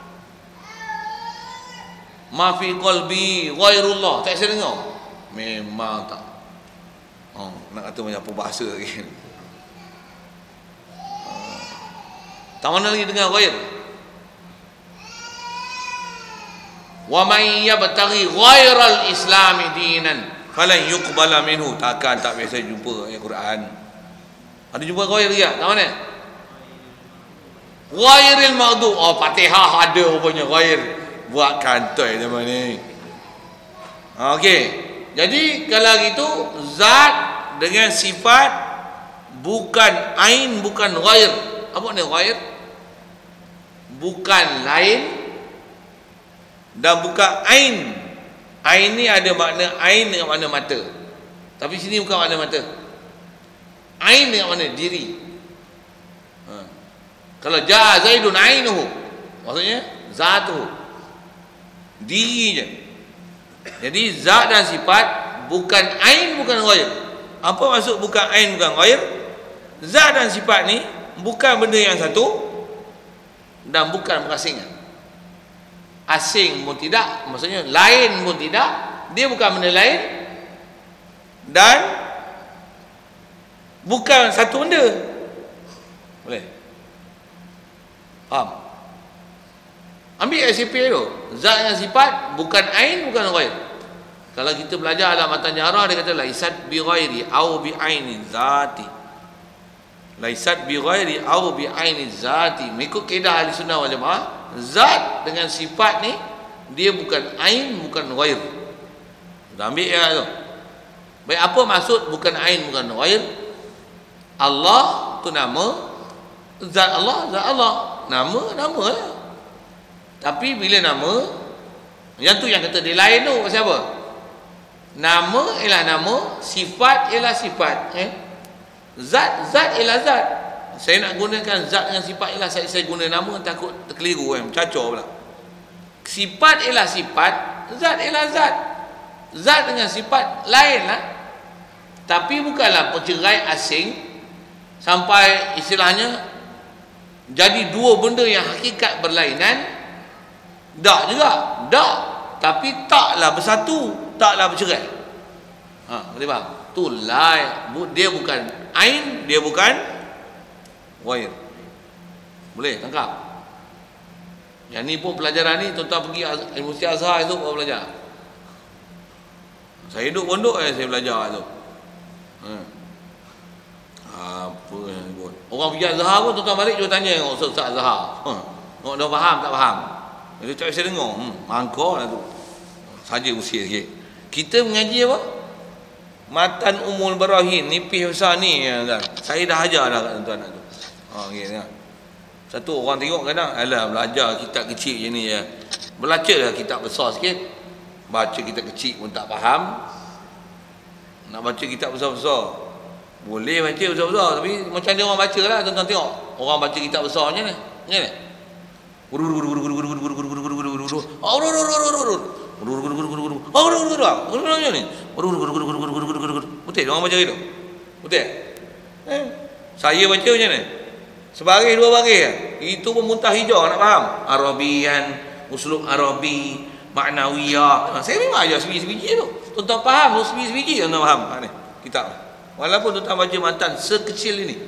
Speaker 1: ma fi qalbi ghairullah, tak saya dengar? Memang tak. Nak kata macam apa bahasa lagi. Tak mana lagi dengar ghair. Wa may yabtaghi ghairal islami dinan falan yuqbala minhu. Tak biasa jumpa ayat Quran. Ada jumpa ghair ke? Tak mana? Ghairil maghdub. Fatihah ada rupanya ghair. Buat kantoi zaman ni. Okey. Jadi kalau gitu, zat dengan sifat bukan ain, bukan ghair. Apa ni ghair? Bukan lain dan bukan ain. Ain ni ada makna ain dengan makna mata. Tapi sini bukan makna mata. Ain dengan makna diri. Kalau jaa Zaidun ainuhu, maksudnya zatuhu, dirinya. Jadi zat dan sifat bukan ain, bukan ghair. Apa maksud bukan ain, bukan ghair? Zat dan sifat ni bukan benda yang satu dan bukan berasingan. Asing pun tidak, maksudnya lain pun tidak. Dia bukan benda lain dan bukan satu benda. Boleh? Faham? Ambil SCP tu. Zat dengan sifat bukan ain, bukan ghair. Kalau kita belajar dalam matan jarah, dia kata laisat bi ghairi au bi aini zati. Laisat bi ghairi au bi aini zati. Mengikut kaedah ahli sunnah wal jamaah, zat dengan sifat ni dia bukan ain, bukan ghair. Kita ambil ya tu. Baik, apa maksud bukan ain, bukan ghair? Allah tu nama, zat Allah. Nama lah. Tapi bila nama, yang tu yang kata dia lain tu pasal apa? Nama ialah nama, sifat ialah sifat. Zat ialah zat. Saya nak gunakan zat dengan sifat ialah saya guna nama, takut terkeliru cacor pula. Sifat ialah sifat, zat ialah zat. Zat dengan sifat lain lah. Tapi bukanlah pencerai asing sampai istilahnya jadi dua benda yang hakikat berlainan. Tak juga, tak. Tapi taklah bersatu, taklah bercerai. Boleh faham? Tu lain. Dia bukan ain, dia bukan ghair. Boleh tangkap? Yang ni pun pelajaran ni tuan-tuan pergi Universiti Azhar itu baru belajar. Saya duduk pondok saya belajar tu. Apa yang buat? Orang pergi Azhar pun tuan-tuan balik dia tanya dengan Ustaz Azhar. Dah faham tak faham? Dia tak bisa dengar. Mangkor lah tu. Saja usia sikit. Kita mengaji apa? Matan Umul Barahin, nipis besar ni kan. Saya dah ajar dah kat tuan-tuan tu. Okay, kan. Satu orang tengok kadang, alah belajar kitab kecil je ni je. Baca lah kitab besar sikit. Baca kitab kecil pun tak faham. Nak baca kitab besar-besar boleh baca besar-besar, tapi macam dia orang baca lah. Tuan-tuan tengok orang baca kitab besar macam ni. Macam ni. Betul orang baca gitu. Betul. Saya baca macam ni. Sebaris dua baris. Itu pun muntah hijau nak faham. Arabian, uslub Arabi, maknawiyah. Saya memang ajar sebiji-sebiji tu. Tuan-tuan faham tu sebiji-sebiji tuan-tuan faham. Ni kitab. Walaupun tuan-tuan baca matan sekecil ini.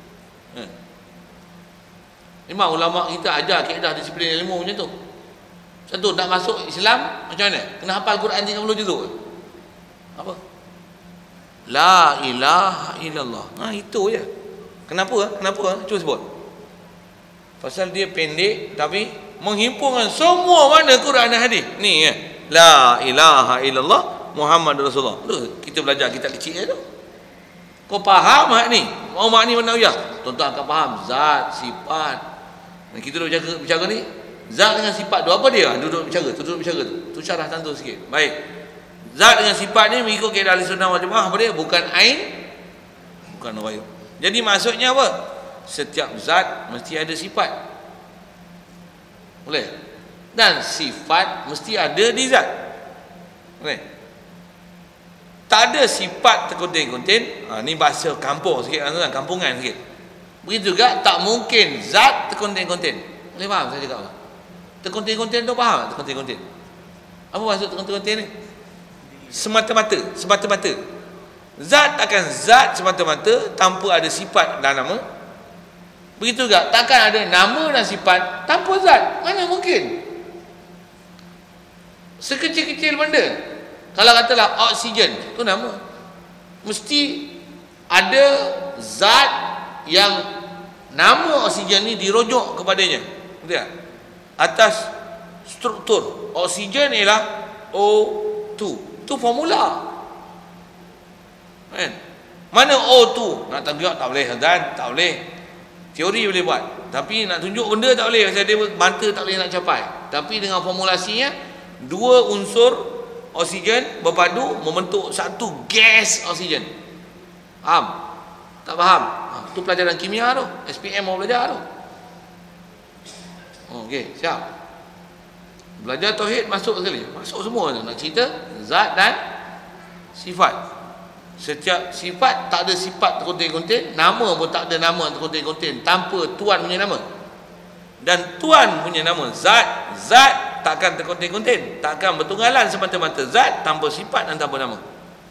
Speaker 1: Memang ulama kita ajar kaedah disiplin ilmu macam tu. Satu nak masuk Islam macam mana? Kena hafal Quran 30 juzuk. Apa? La ilaha illallah. Itu je. Kenapa? Cuba sebut. Pasal dia pendek tapi menghimpunkan semua makna Quran dan hadis. Ni La ilaha illallah Muhammad Rasulullah. Kita belajar kitab kecil tu. Kau faham hak ni? Mau mak ni mana ya? Tuan-tuan akan faham zat, sifat. Dan kita duduk bicara ni, zat dengan sifat tu apa dia? Duduk bicara tu. Tu syarah tantu sikit. Baik. Zat dengan sifat ni mengikut kaedah Ahlussunnah wal Jamaah apa dia? Bukan ain, bukan ghair. Jadi maksudnya apa? Setiap zat mesti ada sifat. Boleh? Dan sifat mesti ada di zat. Boleh? Tak ada sifat terkonten-konten. Ni bahasa kampung sikit, kampungan sikit. Begitu juga tak mungkin zat terkonten-konten. Boleh faham saya cakap apa? Terkonten-konten tu faham tak? Terkonten-konten. Apa maksud terkonten-konten ni? Semata-mata. Zat takkan zat semata-mata tanpa ada sifat dan nama. Begitu juga takkan ada nama dan sifat tanpa zat. Mana mungkin? Sekecil-kecil benda. Kalau katalah oksigen, tu nama. Mesti ada zat yang nama oksigen ni dirujuk kepadanya. Betul tak? Atas struktur. Oksigen ialah O2. Tu formula. Kan? Mana O2? Nak tunjuk tak boleh. Dan tak boleh. Teori boleh buat. Tapi nak tunjuk benda tak boleh. Sebab dia mata tak boleh nak capai. Tapi dengan formulasinya, dua unsur oksigen berpadu membentuk satu gas oksigen. Faham? Tak faham? Tu pelajaran kimia tu, SPM mau belajar tu. Okey, siap. Belajar tauhid masuk sekali. Masuk semua tu. Nak cerita zat dan sifat. Setiap sifat tak ada sifat terkonten-konten, nama pun tak ada nama terkonten-konten tanpa Tuhan punya nama. Dan Tuhan punya nama zat, zat takkan terkonten-konten, takkan bertunggalan semata-mata zat tanpa sifat dan tanpa nama.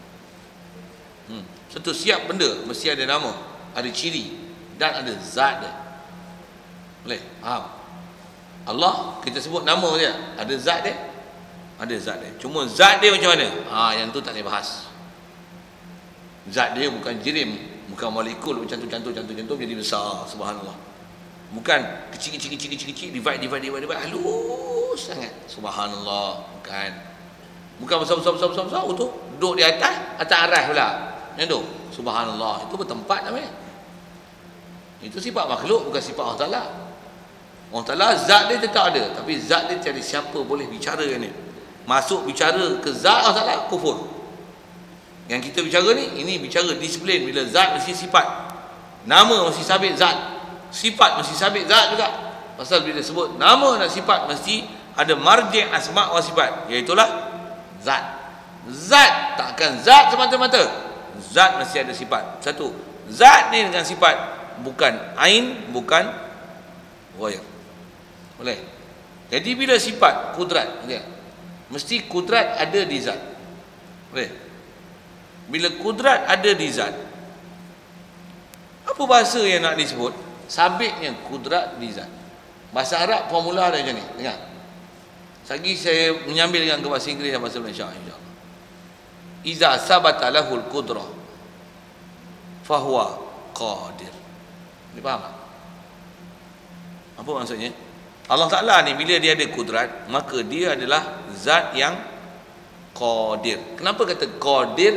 Speaker 1: Setiap benda mesti ada nama, ada ciri dan ada zat dia. Boleh? Faham? Allah kita sebut nama dia, ada zat dia, ada zat dia. Cuma zat dia macam mana? Yang tu tak boleh bahas. Zat dia bukan jirim, bukan molekul cantum jadi besar, subhanallah. Bukan kecil, divide, halus sangat, subhanallah. Bukan besar tu duduk di atas aras pula. Yang tu, subhanallah, itu bertempat namanya. Itu sifat makhluk, bukan sifat Allah Ta'ala. Allah Ta'ala zat dia tetap ada, tapi zat dia tiada siapa boleh bicara ni. Masuk bicara ke zat Allah Ta'ala, kufur. Yang kita bicara ni, ini bicara disiplin. Bila zat mesti sifat, nama mesti sabit zat, sifat mesti sabit zat juga. Pasal bila sebut nama dan sifat mesti ada marji' asma' wa sifat, iaitulah zat. Zat takkan zat semata-mata, zat mesti ada sifat. Satu, zat ni dengan sifat bukan ain, bukan ghair. Boleh? Jadi bila sifat kudrat, mesti kudrat ada di zat. Boleh? Bila kudrat ada di zat, apa bahasa yang nak disebut? Sabitnya kudrat di zat. Bahasa Arab formula ada macam ni. Dengar. Lagi saya menyambil dengan ke bahasa Inggeris dan bahasa Malaysia, insya-Allah. Iza sabata lahul qudrah fahuwa qadir. Ni faham tak? Apa maksudnya? Allah Ta'ala ni bila dia ada kudrat, maka dia adalah zat yang qadir. Kenapa kata qadir?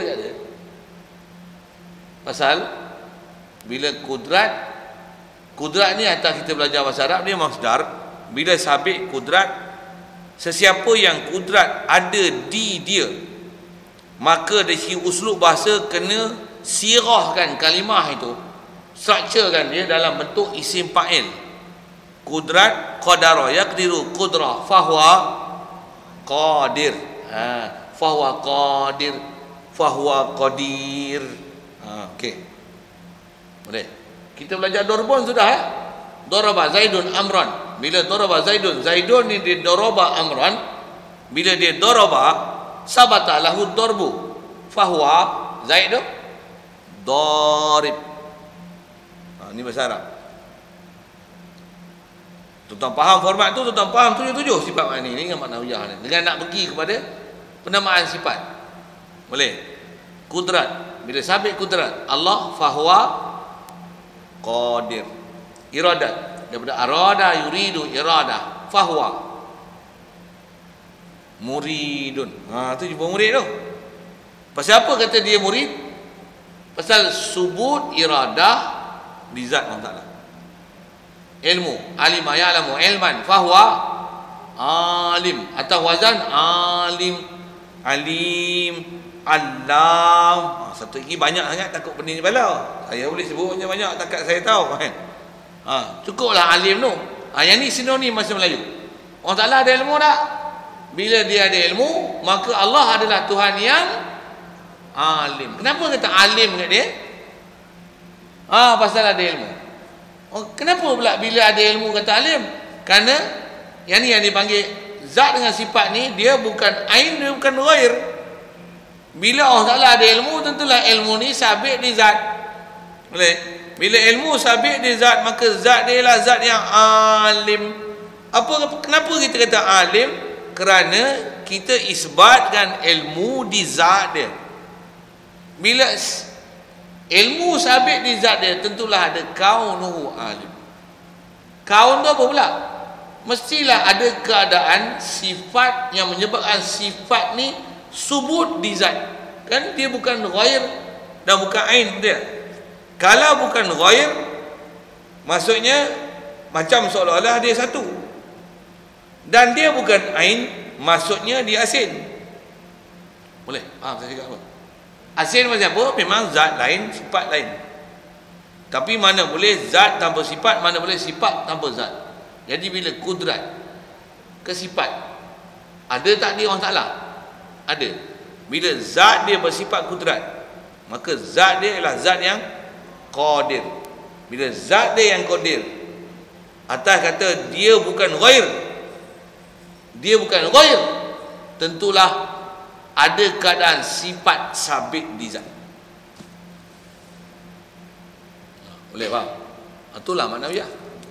Speaker 1: Pasal bila kudrat ni atas kita belajar bahasa Arab, dia masdar. Bila sabit kudrat, sesiapa yang kudrat ada di dia, maka dari segi uslub bahasa kena sirahkan kalimah itu, structurekan dia dalam bentuk isim fa'il. Kudrat, qadara, yaqdiru, qudrah, fahuwa qadir. Fahuwa qadir, fahuwa qadir. Okey. Boleh. Kita belajar dorbon sudah Doraba Zaidun Amran. Bila doraba Zaidun ni dia doraba Amran. Bila dia doraba, sabata lahu dorbu, fahuwa Zaid tu darib. Ini bahasa Arab. Tuan faham format tu, tuan faham tujuh sifat makna ni dengan makna wiyah ni, dengan nak pergi kepada penamaan sifat. Boleh? Kudrat, bila sabit kudrat Allah, fahuwa qadir. Iradat, daripada arada yuridu irada, fahuwa muridun. Tu jumpa murid tu. Pasal apa kata dia murid? Pasal subut iradah di zat Allah Ta'ala. Ilmu, alima ya'lamu ilman, fahuwa alim. Atau wazan alim, alam. Satu lagi banyak sangat, takut pening kepala. Saya boleh sebut banyak takat saya tahu kan. Cukuplah alim tu. Yang ni sinonim bahasa Melayu. Allah Ta'ala ada ilmu tak? Bila dia ada ilmu, maka Allah adalah Tuhan yang alim. Kenapa kata alim kat dia? Pasal ada ilmu. Kenapa pula bila ada ilmu kata alim? Kerana yang ni yang dipanggil zat dengan sifat ni, dia bukan ain, dia bukan ghair. Bila Allah Ta'ala ada ilmu, tentulah ilmu ni sabit di zat. Boleh? Bila ilmu sabit di zat, maka zat dia ialah zat yang alim. Kenapa kita kata alim? Kerana kita isbatkan ilmu di zat dia. Bila ilmu sabit di zat dia, tentulah ada kaunuhu alim. Kaun tu apa pula? Mestilah ada keadaan sifat yang menyebabkan sifat ni subut di zat. Kan dia bukan ghair dan bukan ain dia. Kalau bukan ghair, maksudnya macam seolah-olah dia satu. Dan dia bukan ain, maksudnya dia asin. Boleh? Faham saya cakap apa? Asin macam apa? Memang zat lain, sifat lain. Tapi mana boleh zat tanpa sifat, mana boleh sifat tanpa zat. Jadi bila kudrat ke sifat, ada tak dia orang Ta'ala? Ada. Bila zat dia bersifat kudrat, maka zat dia ialah zat yang qadir. Bila zat dia yang qadir, atas kata dia bukan ghair, dia bukan ghair, tentulah ada keadaan sifat sabit di zat. Boleh faham? Itulah maknawiyah.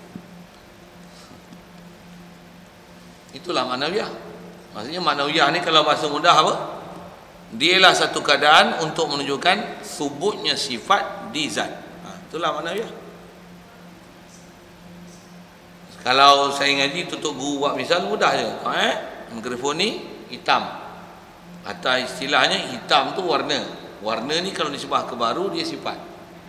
Speaker 1: Itulah maknawiyah. Maksudnya maknawiyah ni kalau bahasa mudah apa? Dialah satu keadaan untuk menunjukkan subutnya sifat di zat. Itulah maknawiyah. Kalau saya ngaji tutup guru buat misal mudah je. Mikrofon ni hitam. Atau istilahnya hitam tu warna. Warna ni kalau disebah ke baru dia sifat.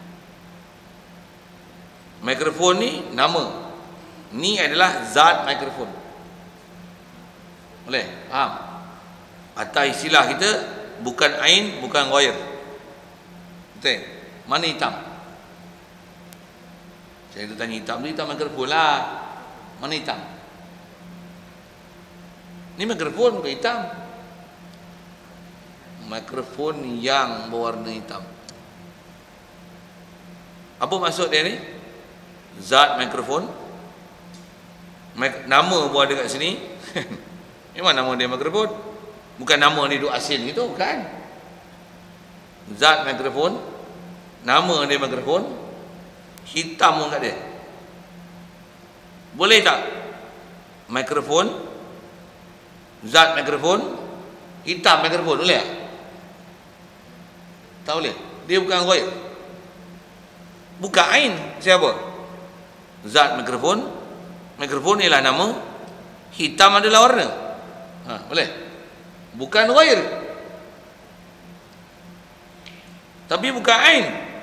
Speaker 1: Mikrofon ni nama. Ni adalah zat mikrofon. Boleh? Faham? Atau istilah kita bukan ain, bukan ghair. Betul? Mana hitam? Saya tanya hitam tu, hitam mikrofon lah. Mana hitam? Ni mikrofon bukan hitam. Mikrofon yang berwarna hitam. Apa maksud dia ni? Zat mikrofon. Nama pun ada kat sini. Memang nama dia mikrofon. Bukan nama dia duk asin gitu, bukan. Zat mikrofon, nama dia mikrofon, hitam pun kat dia. Boleh tak? Mikrofon, zat mikrofon, hitam mikrofon, boleh tak? Tak boleh. Dia bukan ghair. Bukan ain. Siapa? Zat mikrofon. Mikrofon ialah nama, hitam adalah warna. Boleh? Bukan ghair. Tapi bukan ain.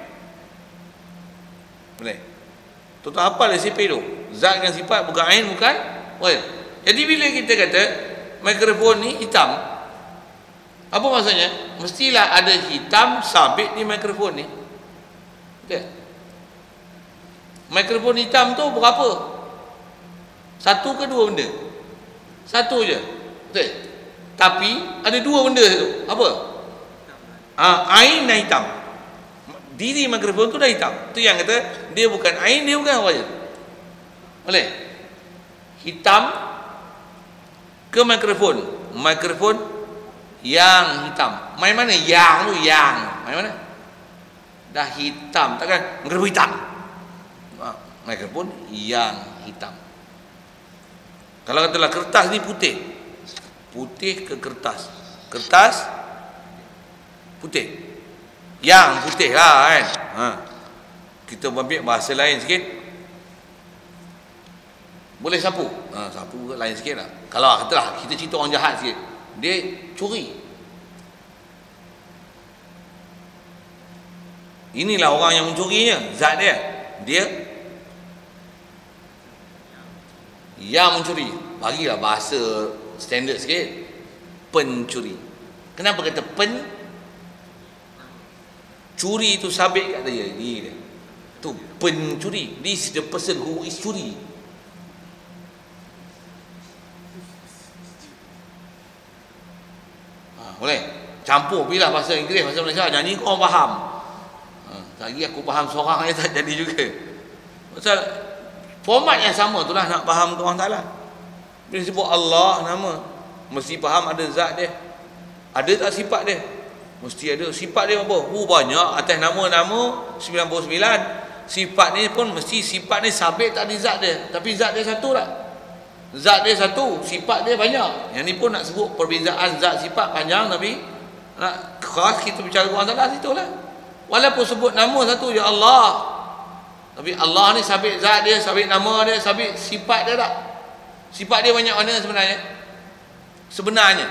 Speaker 1: Boleh? Tuan-tuan hafal SCP tu. Zat dengan sifat bukan ain, bukan ghair. Jadi bila kita kata mikrofon ni hitam, apa maksudnya? Mestilah ada hitam sabit di mikrofon ni. Betul? Mikrofon hitam tu berapa? Satu ke dua benda? Satu je. Betul? Tapi ada dua benda tu. Apa? Ain dan hitam. Diri mikrofon tu dah hitam. Tu yang kata dia bukan ain, dia bukan ghair. Boleh? Hitam ke mikrofon. Mikrofon yang hitam. Main mana? Yang tu yang. Main mana? Dah hitam. Takkan mikrofon hitam. Mikrofon yang hitam. Kalau katalah kertas ni putih. Putih ke kertas. Kertas putih. Yang putih lah kan. Kita ambil bahasa lain sikit. Boleh sapu. Sapu lain sikit lah. Kalau katalah kita cerita orang jahat sikit. Dia curi. Inilah orang yang mencurinya. Zat dia. Dia yang mencuri. Bagilah bahasa standard sikit. Pencuri. Kenapa kata pen? Curi itu sabit kat dia. Dia tu pencuri. This is the person who is curi. Boleh? Campur pilih bahasa Inggeris, bahasa Malaysia. Nyanyi kau orang faham. Lagi aku faham seorang aja tak jadi juga. Pasal format yang sama itulah nak faham ke orang Ta'ala. Bila sebut Allah nama, mesti faham ada zat dia. Ada tak sifat dia? Mesti ada. Sifat dia apa? Banyak. Atas nama-nama 99. Sifat ni pun mesti sifat ni sabit tak ada zat dia. Tapi zat dia satu tak? Zat dia satu, sifat dia banyak. Yang ni pun nak sebut perbezaan zat sifat panjang, tapi nak khas kita bicara orang Ta'ala situ lah. Walaupun sebut nama satu je Allah, tapi Allah ni sabit zat dia, sabit nama dia, sabit sifat dia tak? Sifat dia banyak mana sebenarnya? Sebenarnya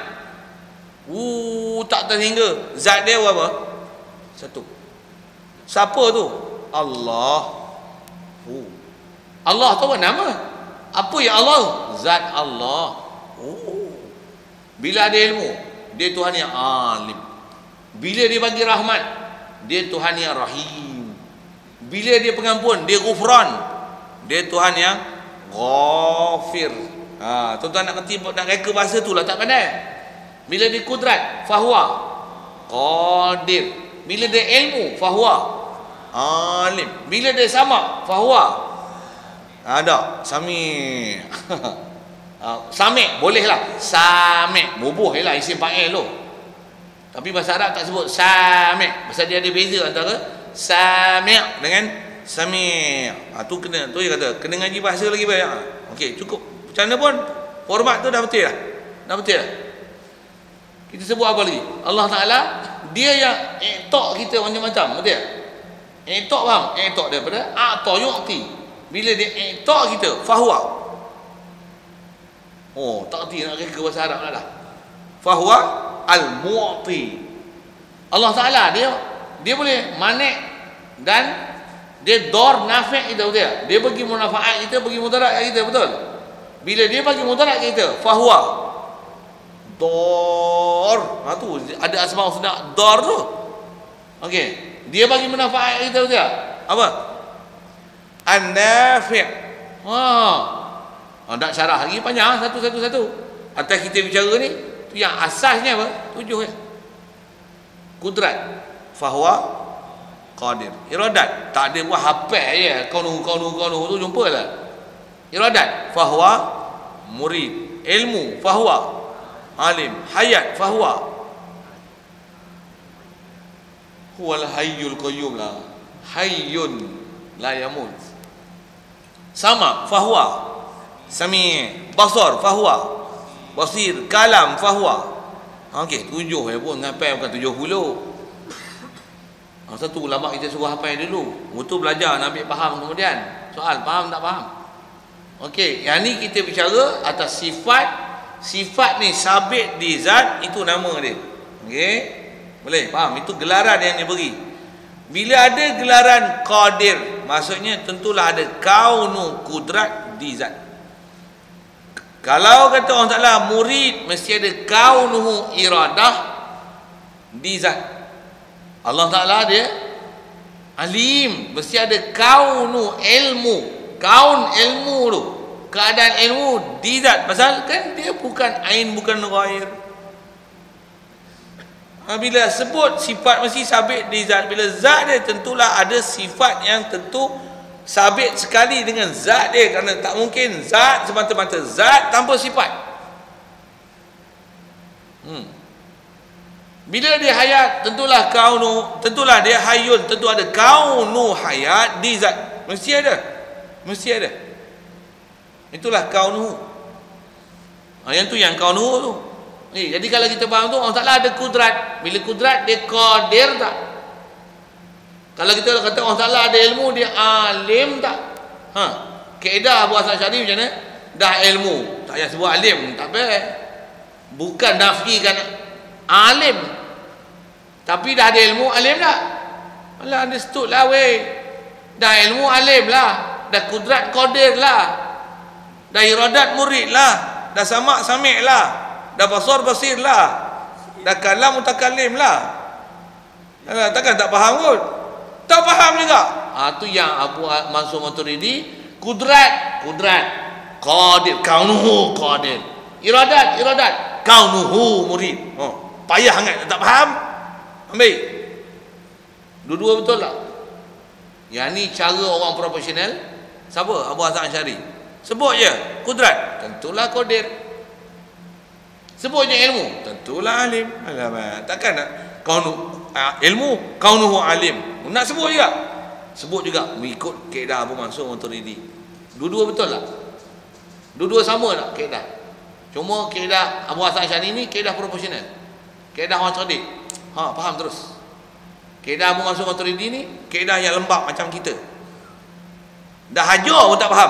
Speaker 1: tak terhingga. Zat dia apa? Satu. Siapa tu? Allah. Allah tu apa nama? Apa ya Allah? Zat Allah. Bila ada ilmu, dia Tuhan yang alim. Bila dia bagi rahmat, dia Tuhan yang rahim. Bila dia pengampun, dia ghufran. Dia Tuhan yang ghafir. Tuan-tuan nak reka bahasa tu lah tak pandai. Bila dia kudrat, fahuwa qadir. Bila dia ilmu, fahuwa alim. Bila dia sama, fahuwa ada sami. Sami boleh lah, sami bubuh lah isim fa'il tu. Tapi bahasa Arab tak sebut sami, pasal dia ada beza antara sami dengan sami. Tu kena, tu dia kata kena ngaji bahasa lagi banyak. Okey, cukup. Macam mana pun format tu dah betul dah. Dah betul dah. Kita sebut apa lagi? Allah Taala dia yang i'ta kita macam-macam, betul tak? I'ta faham? I'ta daripada a'ta yu'ti. Bila dia i'ta kita, fahuwa. Oh, tak erti nak reka bahasa Arab dah. Fahuwa al-mu'ti. Allah Taala dia boleh manik dan dia dor nafi' kita, betul tak? Dia bagi munafaat kita, bagi mudarat kita, betul? Bila dia bagi mudarat kita, fahuwa dor. Tu ada asma husna dor tu. Okey, dia bagi manfaat kita, betul tak? Apa? An-nafi'. Nak syarah lagi panjang satu-satu. Atas kita bicara ni, tu yang asasnya apa? 7 ya. Kudrat, fahuwa qadir. Iradat, tak ada buat hafal je. Kaunuhu tu jumpalah. Iradat, fahuwa murid. Ilmu, fahuwa alim. Hayat, fahuwa huwal hayyul qayyum lah. Hayyun la yamut. Sama, fahuwa sami. Basar, fahuwa basir. Kalam, fahuwa. Okey, 7 ya pun ngapai, bukan 70. Satu ulama kita suruh hafal dulu, betul belajar nak ambil faham, kemudian soal faham tak faham. Okey, yang ni kita bicara atas sifat. Sifat ni sabit di zat, itu nama dia. Okey, boleh faham? Itu gelaran yang dia beri. Bila ada gelaran qadir, maksudnya tentulah ada kaunu kudrat di zat. Kalau kata orang Ta'ala murid, mesti ada kaunuhu iradah di zat. Allah Ta'ala dia alim, mesti ada kaunu ilmu. Kaun ilmu tu, keadaan ilmu di zat. Pasal kan dia bukan ain, bukan ghair. Bila sebut sifat mesti sabit di zat. Bila zat dia tentulah ada sifat yang tentu sabit sekali dengan zat dia. Kerana tak mungkin zat semata-mata zat tanpa sifat. Bila dia hayat, tentulah kaunu, tentulah dia hayun, tentu ada kaunu hayat di zat. Mesti ada. Mesti ada. Itulah kaunuhu. Yang tu yang kaunuhu tu. Jadi kalau kita faham tu, Allah Ta'ala ada kudrat. Bila kudrat, dia qadir tak? Kalau kita kata Allah Ta'ala ada ilmu, dia alim tak? Kaedah Abu Hasan Asy'ari macam mana? Dah ilmu, tak payah sebut alim, tak payah. Bukan nafikan alim, tapi dah ada ilmu, alim tak? Alah, understood lah weh. Dah ilmu, alim lah. Dah kudrat, qadir lah. Dah iradat, murid lah. Dah samak, sami' lah. Dah basar, basir lah. Dah kalam, mutakallim lah. Takkan tak faham kot? Tak faham juga. Tu yang Abu Mansur Maturidi. Kudrat, qadir, kaunuhu qadir. Iradat, kaunuhu murid. Payah sangat tak faham. Ambil. Dua-dua betul tak? Yang ni cara orang profesional. Siapa? Abu Hasan Asy'ari. Sebut je kudrat, tentulah qadir. Sebut je ilmu, tentulah alim. Alamak, takkan nak ilmu kaunuhu alim. Nak sebut juga. Sebut juga mengikut kaedah Abu Mansur Maturidi. Dua-dua betul tak? Dua-dua sama tak kaedah? Cuma kaedah Abu Hasan Asy'ari ni kaedah profesional. Kaedah orang cerdik. Faham terus. Kaedah Abu Mansur Maturidi ni kaedah yang lembab macam kita. Dah hajar pun tak faham.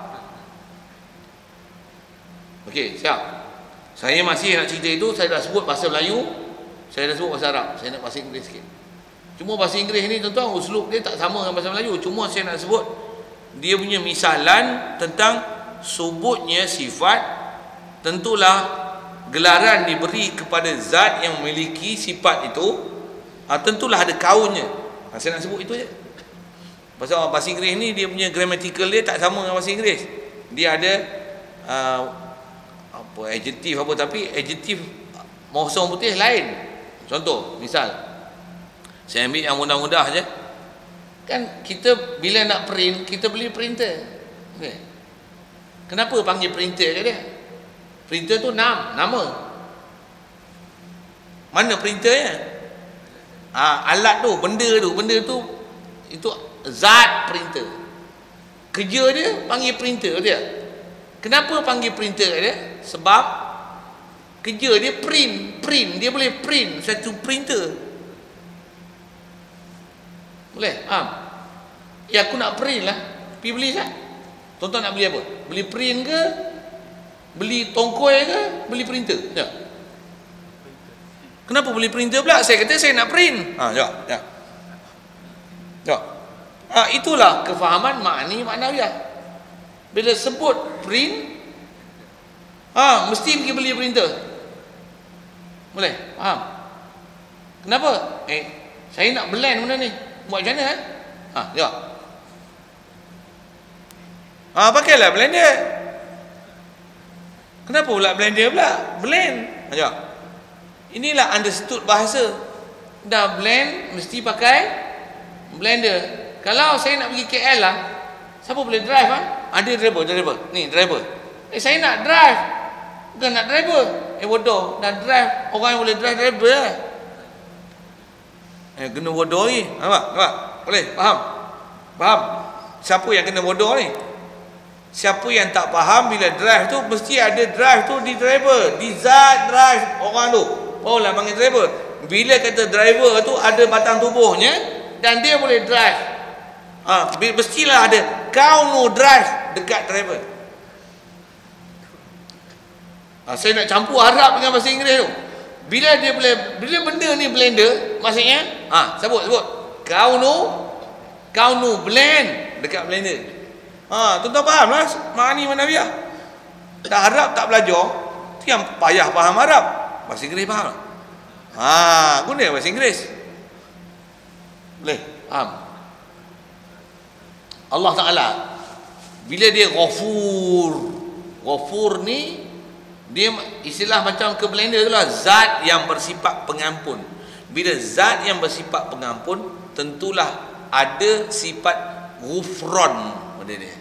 Speaker 1: Okey, siap. Saya masih nak cerita itu. Saya dah sebut bahasa Melayu, saya dah sebut bahasa Arab. Saya nak bahasa Inggeris sikit. Cuma bahasa Inggeris ni tuan-tuan, uslub dia tak sama dengan bahasa Melayu. Cuma saya nak sebut dia punya misalan tentang subutnya sifat. Tentulah gelaran diberi kepada zat yang memiliki sifat itu. Tentulah ada kaunnya. Saya nak sebut itu je. Pasal bahasa Inggeris ni dia punya grammatical dia tak sama dengan bahasa Inggeris. Dia ada apa adjektif apa, tapi adjektif bahasa orang putih lain. Contoh, misal saya ambil yang mudah-mudah je. Kan kita bila nak print, kita beli printer. Okay. Kenapa panggil printer ke dia? Printer tu nama. Mana printernya? Alat tu, benda tu itu zat printer. Kerja dia panggil printer dia. Kenapa panggil printer dia? Sebab kerja dia print, dia boleh print satu printer. Boleh? Ya, aku nak print lah, pergi beli lah. Tuan-tuan nak beli apa? Beli print ke? Beli tongkoi ke? Beli printer? Ya. Kenapa beli printer pula? Saya kata saya nak print. Ya. Itulah kefahaman makni maknawiyah. Bila sebut print, mesti pergi beli printer. Boleh? Faham? Kenapa? Saya nak blend benda ni. Buat macam mana? Ya. Pakailah blender. Kenapa pula blender pula? Blend. Ya. Inilah understood bahasa. Dah blend, mesti pakai blender. Kalau saya nak pergi KL lah, siapa boleh drive Ada driver. Ni driver. Saya nak drive. Bukan nak driver. Bodoh. Nak drive. Orang yang boleh driver lah. Kena bodoh ni. Nampak? Boleh? Faham? Siapa yang kena bodoh ni? Siapa yang tak faham bila drive tu, mesti ada drive tu di driver. Di zat drive orang tu. Barulah panggil driver. Bila kata driver tu ada batang tubuhnya dan dia boleh drive. Mestilah ada kau drive dekat driver. Saya nak campur Arab dengan bahasa Inggeris tu. Bila benda ni blender, maksudnya sebut kau blend dekat blender. Tuan-tuan faham lah makni maknawiyah. Dah Arab tak belajar, tu yang payah faham Arab. Bahasa Inggeris faham. Guna bahasa Inggeris. Boleh? Faham? Allah Ta'ala bila dia Ghafur ni, dia istilah macam ke blender tu lah, zat yang bersifat pengampun. Bila zat yang bersifat pengampun, tentulah ada sifat ghufran pada dia.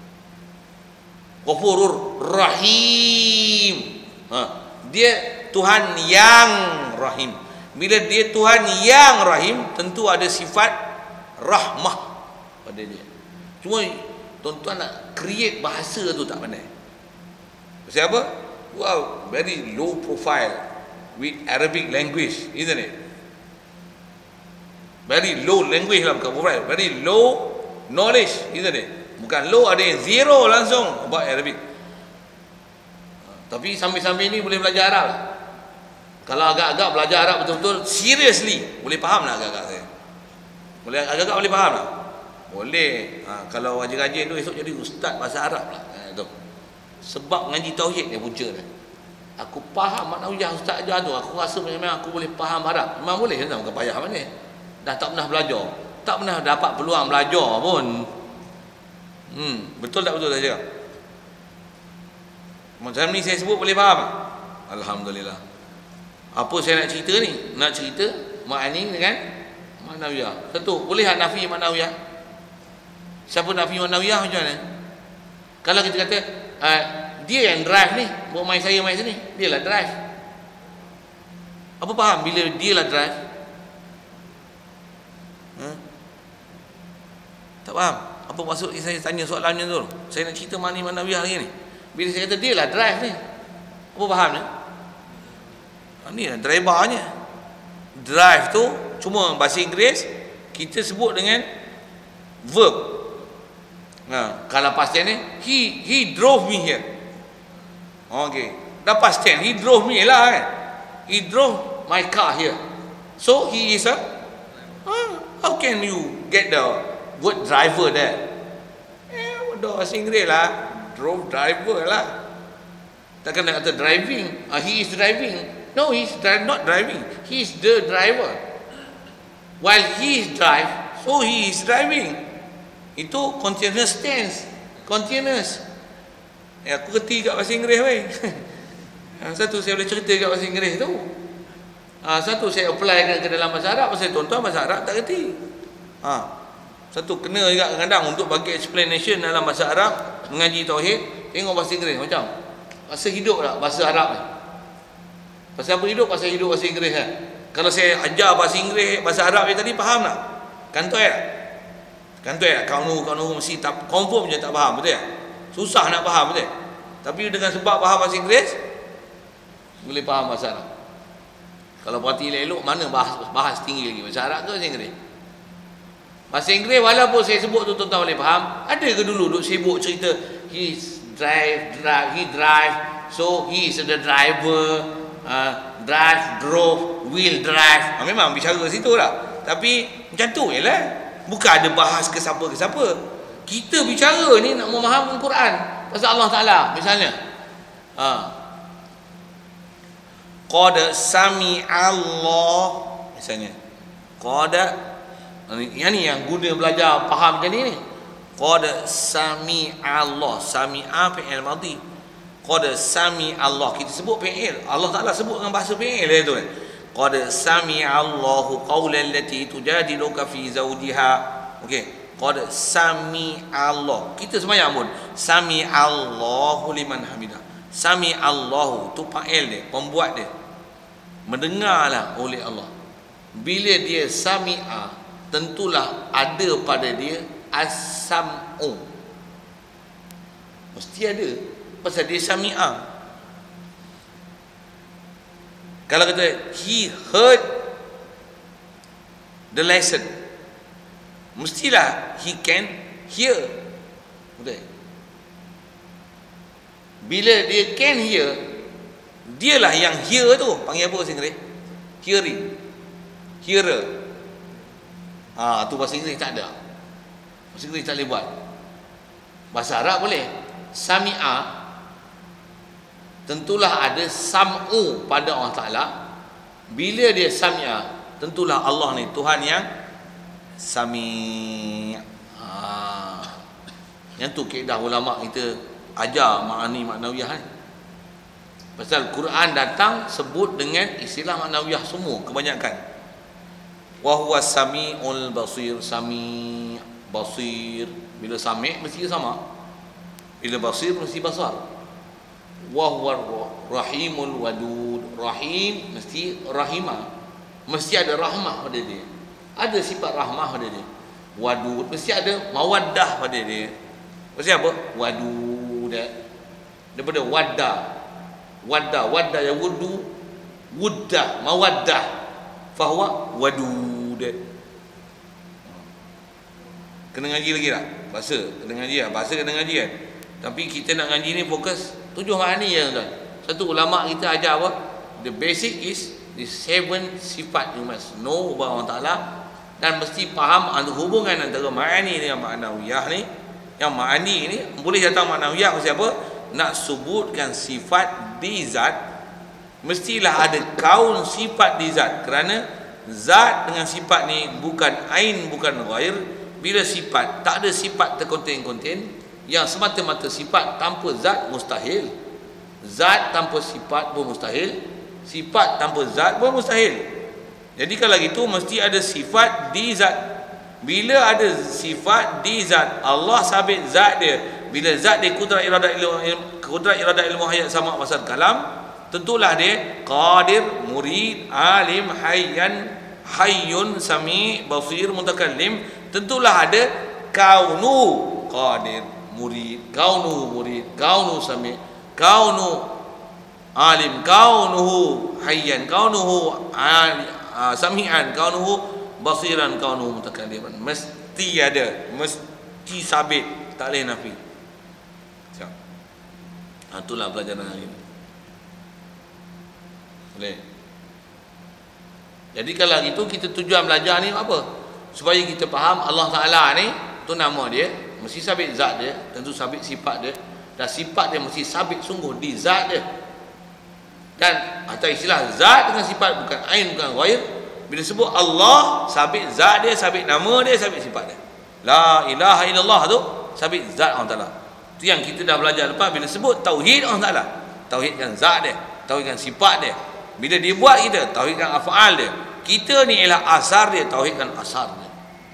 Speaker 1: Ghafurur Rahim. Dia Tuhan yang Rahim. Bila dia Tuhan yang Rahim, tentu ada sifat rahmah pada dia. Cuma tuan-tuan nak create bahasa tu tak pandai. Pasal apa? Wow, very low profile with Arabic language, isn't it? Very low language lah, bukan profile. Very low knowledge, isn't it? Bukan low, ada yang zero langsung about Arabic. Tapi sambil-sambil ni boleh belajar Arab. Kalau agak-agak belajar Arab betul-betul seriously, boleh faham tak agak-agak saya? Boleh agak-agak boleh faham tak? Boleh. Kalau rajin-rajin tu esok jadi ustaz bahasa Arab lah. Sebab ngaji tauhid dia punca dia. Aku faham maknawiyah ustaz ajar tu. Aku rasa memang aku boleh faham Arab. Memang boleh kan? Bukan payah mana. Dah tak pernah belajar. Tak pernah dapat peluang belajar pun. Betul tak betul saya cakap? Macam ni saya sebut boleh faham? Alhamdulillah. Apa saya nak cerita ni? Nak cerita makni dengan maknawiyah. Satu, boleh tak nafi maknawiyah? Siapa nafi maknawiyah macam mana? Kalau kita kata dia yang drive ni, buat main saya main sini, dia lah drive. Apa faham bila dia lah drive? Tak faham? Apa maksud saya tanya soalan macam tu? Saya nak cerita makni maknawiyah lagi ni. Bila saya kata dia lah drive ni, apa faham ni? Ni lah drivernya. Drive tu cuma bahasa Inggeris kita sebut dengan verb. Kalau past tense ni, he drove me here. Okay. Dah past tense, he drove me lah kan. He drove my car here. So he is a how can you get the word driver there? Bahasa Inggeris lah, drove driver lah. Takkan nak kata driving. He is driving. No, he is not driving. He is the driver. While he is drive, so he is driving. Itu continuous tense. Continuous. Aku reti kat bahasa Inggeris weh. Satu saya boleh cerita kat bahasa Inggeris tu. Satu saya apply ke dalam bahasa Arab, pasal tuan-tuan bahasa Arab tak reti. Satu kena juga kadang-kadang untuk bagi explanation dalam bahasa Arab, mengaji tauhid, tengok bahasa Inggeris macam bahasa hidup tak bahasa Arab ni. Pasal apa hidup? Pasal hidup bahasa Inggeris kan. Kalau saya ajar bahasa Inggeris, bahasa Arab tadi faham tak? Kantoi tak? Kantoi tak? Kau mesti tak confirm je tak faham, betul tak? Susah nak faham, betul? Tapi dengan sebab faham bahasa Inggeris boleh faham bahasa Arab. Kalau perhati elok mana bahas tinggi lagi, bahasa Arab ke bahasa Inggeris? Bahasa Inggeris walaupun saya sebut tu tuan-tuan boleh faham. Ada ke dulu duk sibuk cerita he drive, so he is the driver, drove, will drive. Memang bicara situ lah. Tapi macam tu je lah. Bukan ada bahas ke siapa. Kita bicara ni nak memahami Quran pasal Allah Ta'ala. Misalnya qad sami Allah, misalnya qad, yang ni yang guna belajar faham macam ni. Qad sami Allah, sami'a fi'il madhi. Qad sami Allah, kita sebut fi'il, Allah Ta'ala sebut dengan bahasa fi'il tu kan. Qad sami Allahu qawlan allati tujadiluka fi zawjiha. Okey, qad sami Allah, kita sembahyang pun sami Allahu liman hamidah. Sami Allahu tu fa'il dia, pembuat dia, mendengarlah oleh Allah. Bila dia sami'a, tentulah ada pada dia as-sam'u, mesti ada, pasal dia sami'a. Kalau kata he heard the lesson, mestilah he can hear, betul? Bila dia can hear, dialah yang hear tu, panggil apa bahasa Inggeris? Hearing, hearer. Tu bahasa Inggeris tak ada. Bahasa Inggeris tak boleh buat. Bahasa Arab boleh. Sami'a, tentulah ada sam'u pada Allah Ta'ala. Bila dia sami'a, tentulah Allah ni Tuhan yang sami'. Yang tu kaedah ulama kita ajar ma'ani maknawiyah kan. Pasal Quran datang sebut dengan istilah maknawiyah semua kebanyakan. Wa huwa sami'ul basir, sami' basir. Bila sami' mesti sama, bila basir mesti basar. Wa huwa rahimul wadud, rahim mesti rahimah, mesti ada rahmah pada dia, ada sifat rahmah pada dia. Wadud mesti ada mawaddah pada dia. Mesti apa? Wadud, daripada wadda yang wudu, wuddah, mawaddah, fahuwa wadud. Kena ngaji lagi tak? Bahasa kena ngaji lah. Bahasa kena ngaji kan. Tapi kita nak ngaji ni fokus 7 makna je tuan. Satu ulama kita ajar apa? The basic is the 7 sifat you must know about Allah Ta'ala, dan mesti faham hubungan antara ma'ani dengan ma'nawiyah ni. Yang ma'ani ni boleh datang ma'nawiyah pasal apa? Nak sebutkan sifat di zat, mestilah ada kaun sifat di zat, kerana zat dengan sifat ni bukan ain, bukan ghair. Bila sifat, tak ada sifat terkonten-konten. Yang semata-mata sifat tanpa zat mustahil. Zat tanpa sifat pun mustahil. Sifat tanpa zat pun mustahil. Jadi kalau gitu mesti ada sifat di zat. Bila ada sifat di zat, Allah sabit zat dia. Bila zat dia kudrat iradah ilmu hayat sama pasal kalam, tentulah dia qadir, murid, alim, hayyun, sami, basir, mutakallim. Tentulah ada kaunu qadir, murid, kaunu sami, kaunu alim, kaunuhu hayyan, kaunuhu sami'an, kaunuhu basiran, kaunuhu mutakalliman. Mesti ada, mesti sabit, tak boleh nafi. Siap. Itulah pelajaran hari ini. Boleh. Jadi kalau itu kita tujuan belajar ni apa? Supaya kita faham Allah Ta'ala ni, tu nama dia, mesti sabit zat dia, tentu sabit sifat dia, dan sifat dia mesti sabit sungguh di zat dia. Dan atau istilah zat dengan sifat, bukan ain, bukan ghair. Bila sebut Allah, sabit zat dia, sabit nama dia, sabit sifat dia. La ilaha illallah tu sabit zat Allah Taala. Tu yang kita dah belajar lepas, bila sebut tauhid Allah Taala, tauhidkan zat dia, tauhidkan sifat dia. Bila dia buat kita, tauhidkan af'al dia. Kita ni ialah asar dia, tauhidkan asar dia.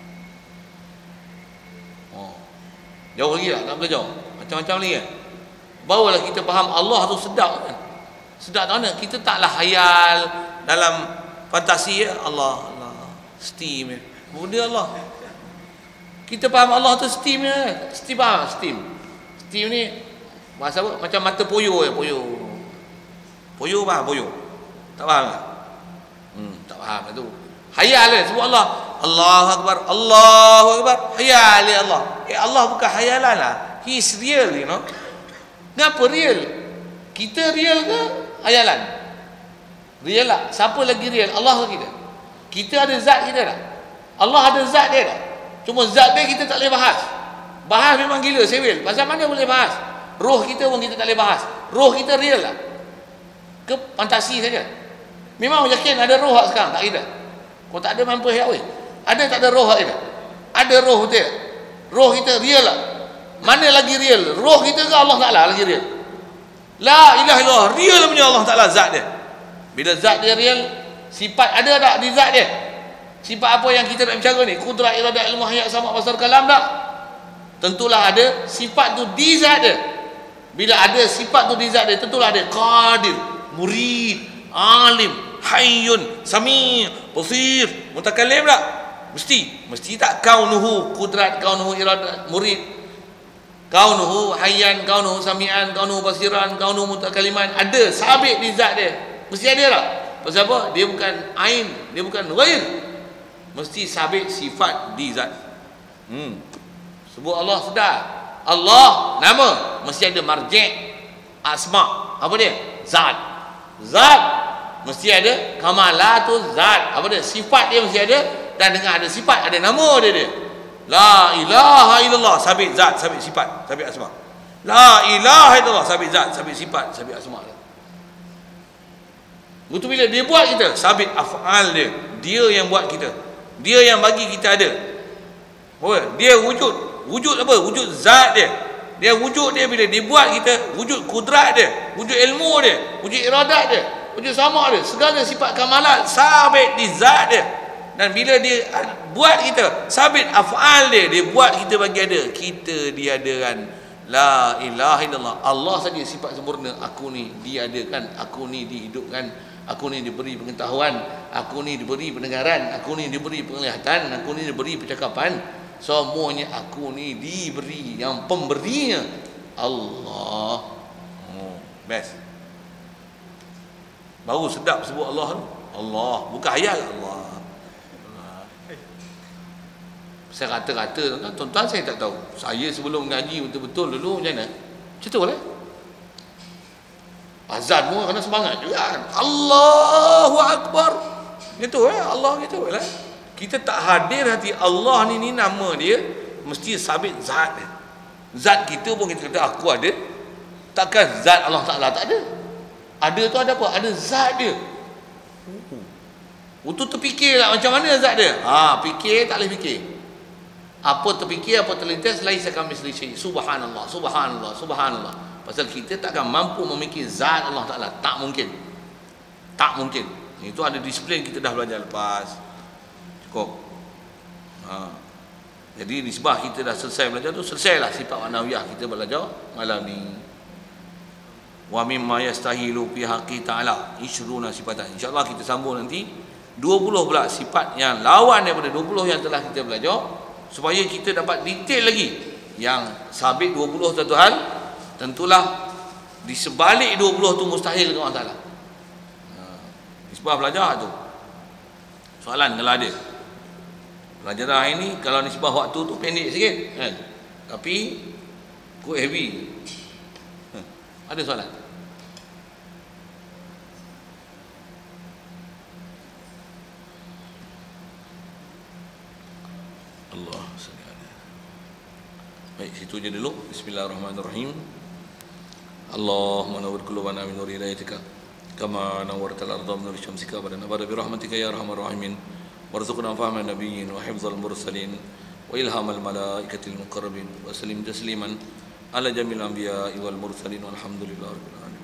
Speaker 1: Jauh lagi tak? Tak boleh jauh. Macam-macam lagi kan? Barulah kita faham Allah tu sedap kan? Sedap tak mana? Kita taklah hayal dalam fantasi ya? Allah steam ya. Benda Allah. Kita faham Allah tu steam ya. Steam faham? Steam ni bahasa apa? Macam mata poyo ya, poyo. Poyo faham? Poyo. Tak faham tak? Tak faham tu. Hayal dia sebut Allah. Allahu Akbar, Allahu Akbar. Hayal dia Allah. Allah bukan hayalan lah. He is real, you know. Kenapa real? Kita real ke hayalan? Real lah. Siapa lagi real? Allah ke kita? Kita ada zat kita tak? Allah ada zat dia tak? Cuma zat dia kita tak boleh bahas. Bahas memang gila, sewil. Pasal mana boleh bahas? Roh kita pun kita tak boleh bahas. Roh kita real lah ke fantasi saja? Memang yakin ada roh sekarang? Tak kita. Kau tak ada mampu hiawi. Ada tak ada roh kita? Ada roh kita. Roh kita real lah. Mana lagi real? Roh kita ke Allah Ta'ala lagi real? La ilaha illallah. Real punya Allah Ta'ala zat dia. Bila zat dia real, sifat ada tak di zat dia? Sifat apa yang kita nak bicara ni? Kudrat, iradat, ilmu, hayat, sama, basar, kalam tak? Tentulah ada sifat tu di zat dia. Bila ada sifat tu di zat dia, tentulah ada qadir, murid, alim, hayyun, sami', basir, mutakallim tak? Mesti tak kaunuhu kudrat, kaunuhu iradat, murid, kaunuhu hayyan, kaunuhu sami'an, kaunuhu basiran, kaunuhu mutakalliman. Ada sabit di zat dia. Mesti ada tak? Pasal apa? Dia bukan ain, dia bukan ghair. Mesti sabit sifat di zat. Sebut Allah sudah. Allah nama mesti ada marji', asma'. Apa dia? Zat. Zat mesti ada kamalatul zat. Apa dia? Sifat dia mesti ada. Dan dengan ada sifat ada nama dia. La ilaha illallah, sabit zat, sabit sifat, sabit asma. La ilaha illallah, sabit zat, sabit sifat, sabit asma. Betul bila dia buat kita, sabit af'al dia. Dia yang buat kita. Dia yang bagi kita ada. Dia wujud. Wujud apa? Wujud zat dia. Dia wujud dia bila dia buat kita, wujud kudrat dia, wujud ilmu dia, wujud iradat dia, wujud sama dia, segala sifat kamalat sabit di zat dia. Dan bila dia buat kita, sabit af'al dia, dia buat kita bagi ada. Kita diadakan. La ilaha illallah. Allah saja sifat sempurna. Aku ni diadakan, aku ni dihidupkan, aku ni diberi pengetahuan, aku ni diberi pendengaran, aku ni diberi penglihatan, aku ni diberi percakapan. Semuanya aku ni diberi. Yang pemberinya Allah. Best. Baru sedap sebut Allah. Allah bukan hayal. Allah. Saya kata-kata tuan-tuan saya tak tahu. Saya sebelum mengaji betul-betul dulu macam mana? Macam tu lah. Azan pun kena semangat juga kan. Allahu Akbar. Gitu Allah gitu lah. Kita tak hadir hati Allah ni nama dia mesti sabit zat dia. Zat kita pun kita kata aku ada. Takkan zat Allah Ta'ala tak ada. Ada tu ada apa? Ada zat dia. Untuk terfikirlah macam mana zat dia. Fikir tak boleh fikir. Apa terfikir, apa terlintas, laisa kamitslihi syai'. Subhanallah, subhanallah, subhanallah. Pasal kita takkan mampu memikir zat Allah Ta'ala. Tak mungkin. Tak mungkin. Itu ada disiplin kita dah belajar lepas. Cukup. Jadi nisbah kita dah selesai belajar tu, selesailah sifat ma'nawiyah kita belajar malam ni. Wa mimma yastahilu fi haqqi ta'ala 20 sifatan. InsyaAllah kita sambung nanti 20 pula sifat yang lawan daripada 20 yang telah kita belajar, supaya kita dapat detail lagi. Yang sabit 20 satu hal, tentulah di sebalik 20 tu mustahil ke Allah Ta'ala. Nisbah belajar tu soalan kalau ada. Pelajaran hari ni kalau nisbah waktu tu pendek sikit kan, tapi quite heavy. Ada soalan? Allah. Baik, situ je dulu. Bismillahirrahmanirrahim. Allahumma nawwir qulubana min nuri hidayatika kama nawwartal ardha min nuri syamsika wa nabara bi rahmatika ya arhamar rahimin warzuqna fahma nabiyyin wa hifdzal mursalin wa ilhamal malaikatil muqarrabin wa sallim tasliman ala jamil anbiya'i wal mursalin walhamdulillahi rabbil alamin.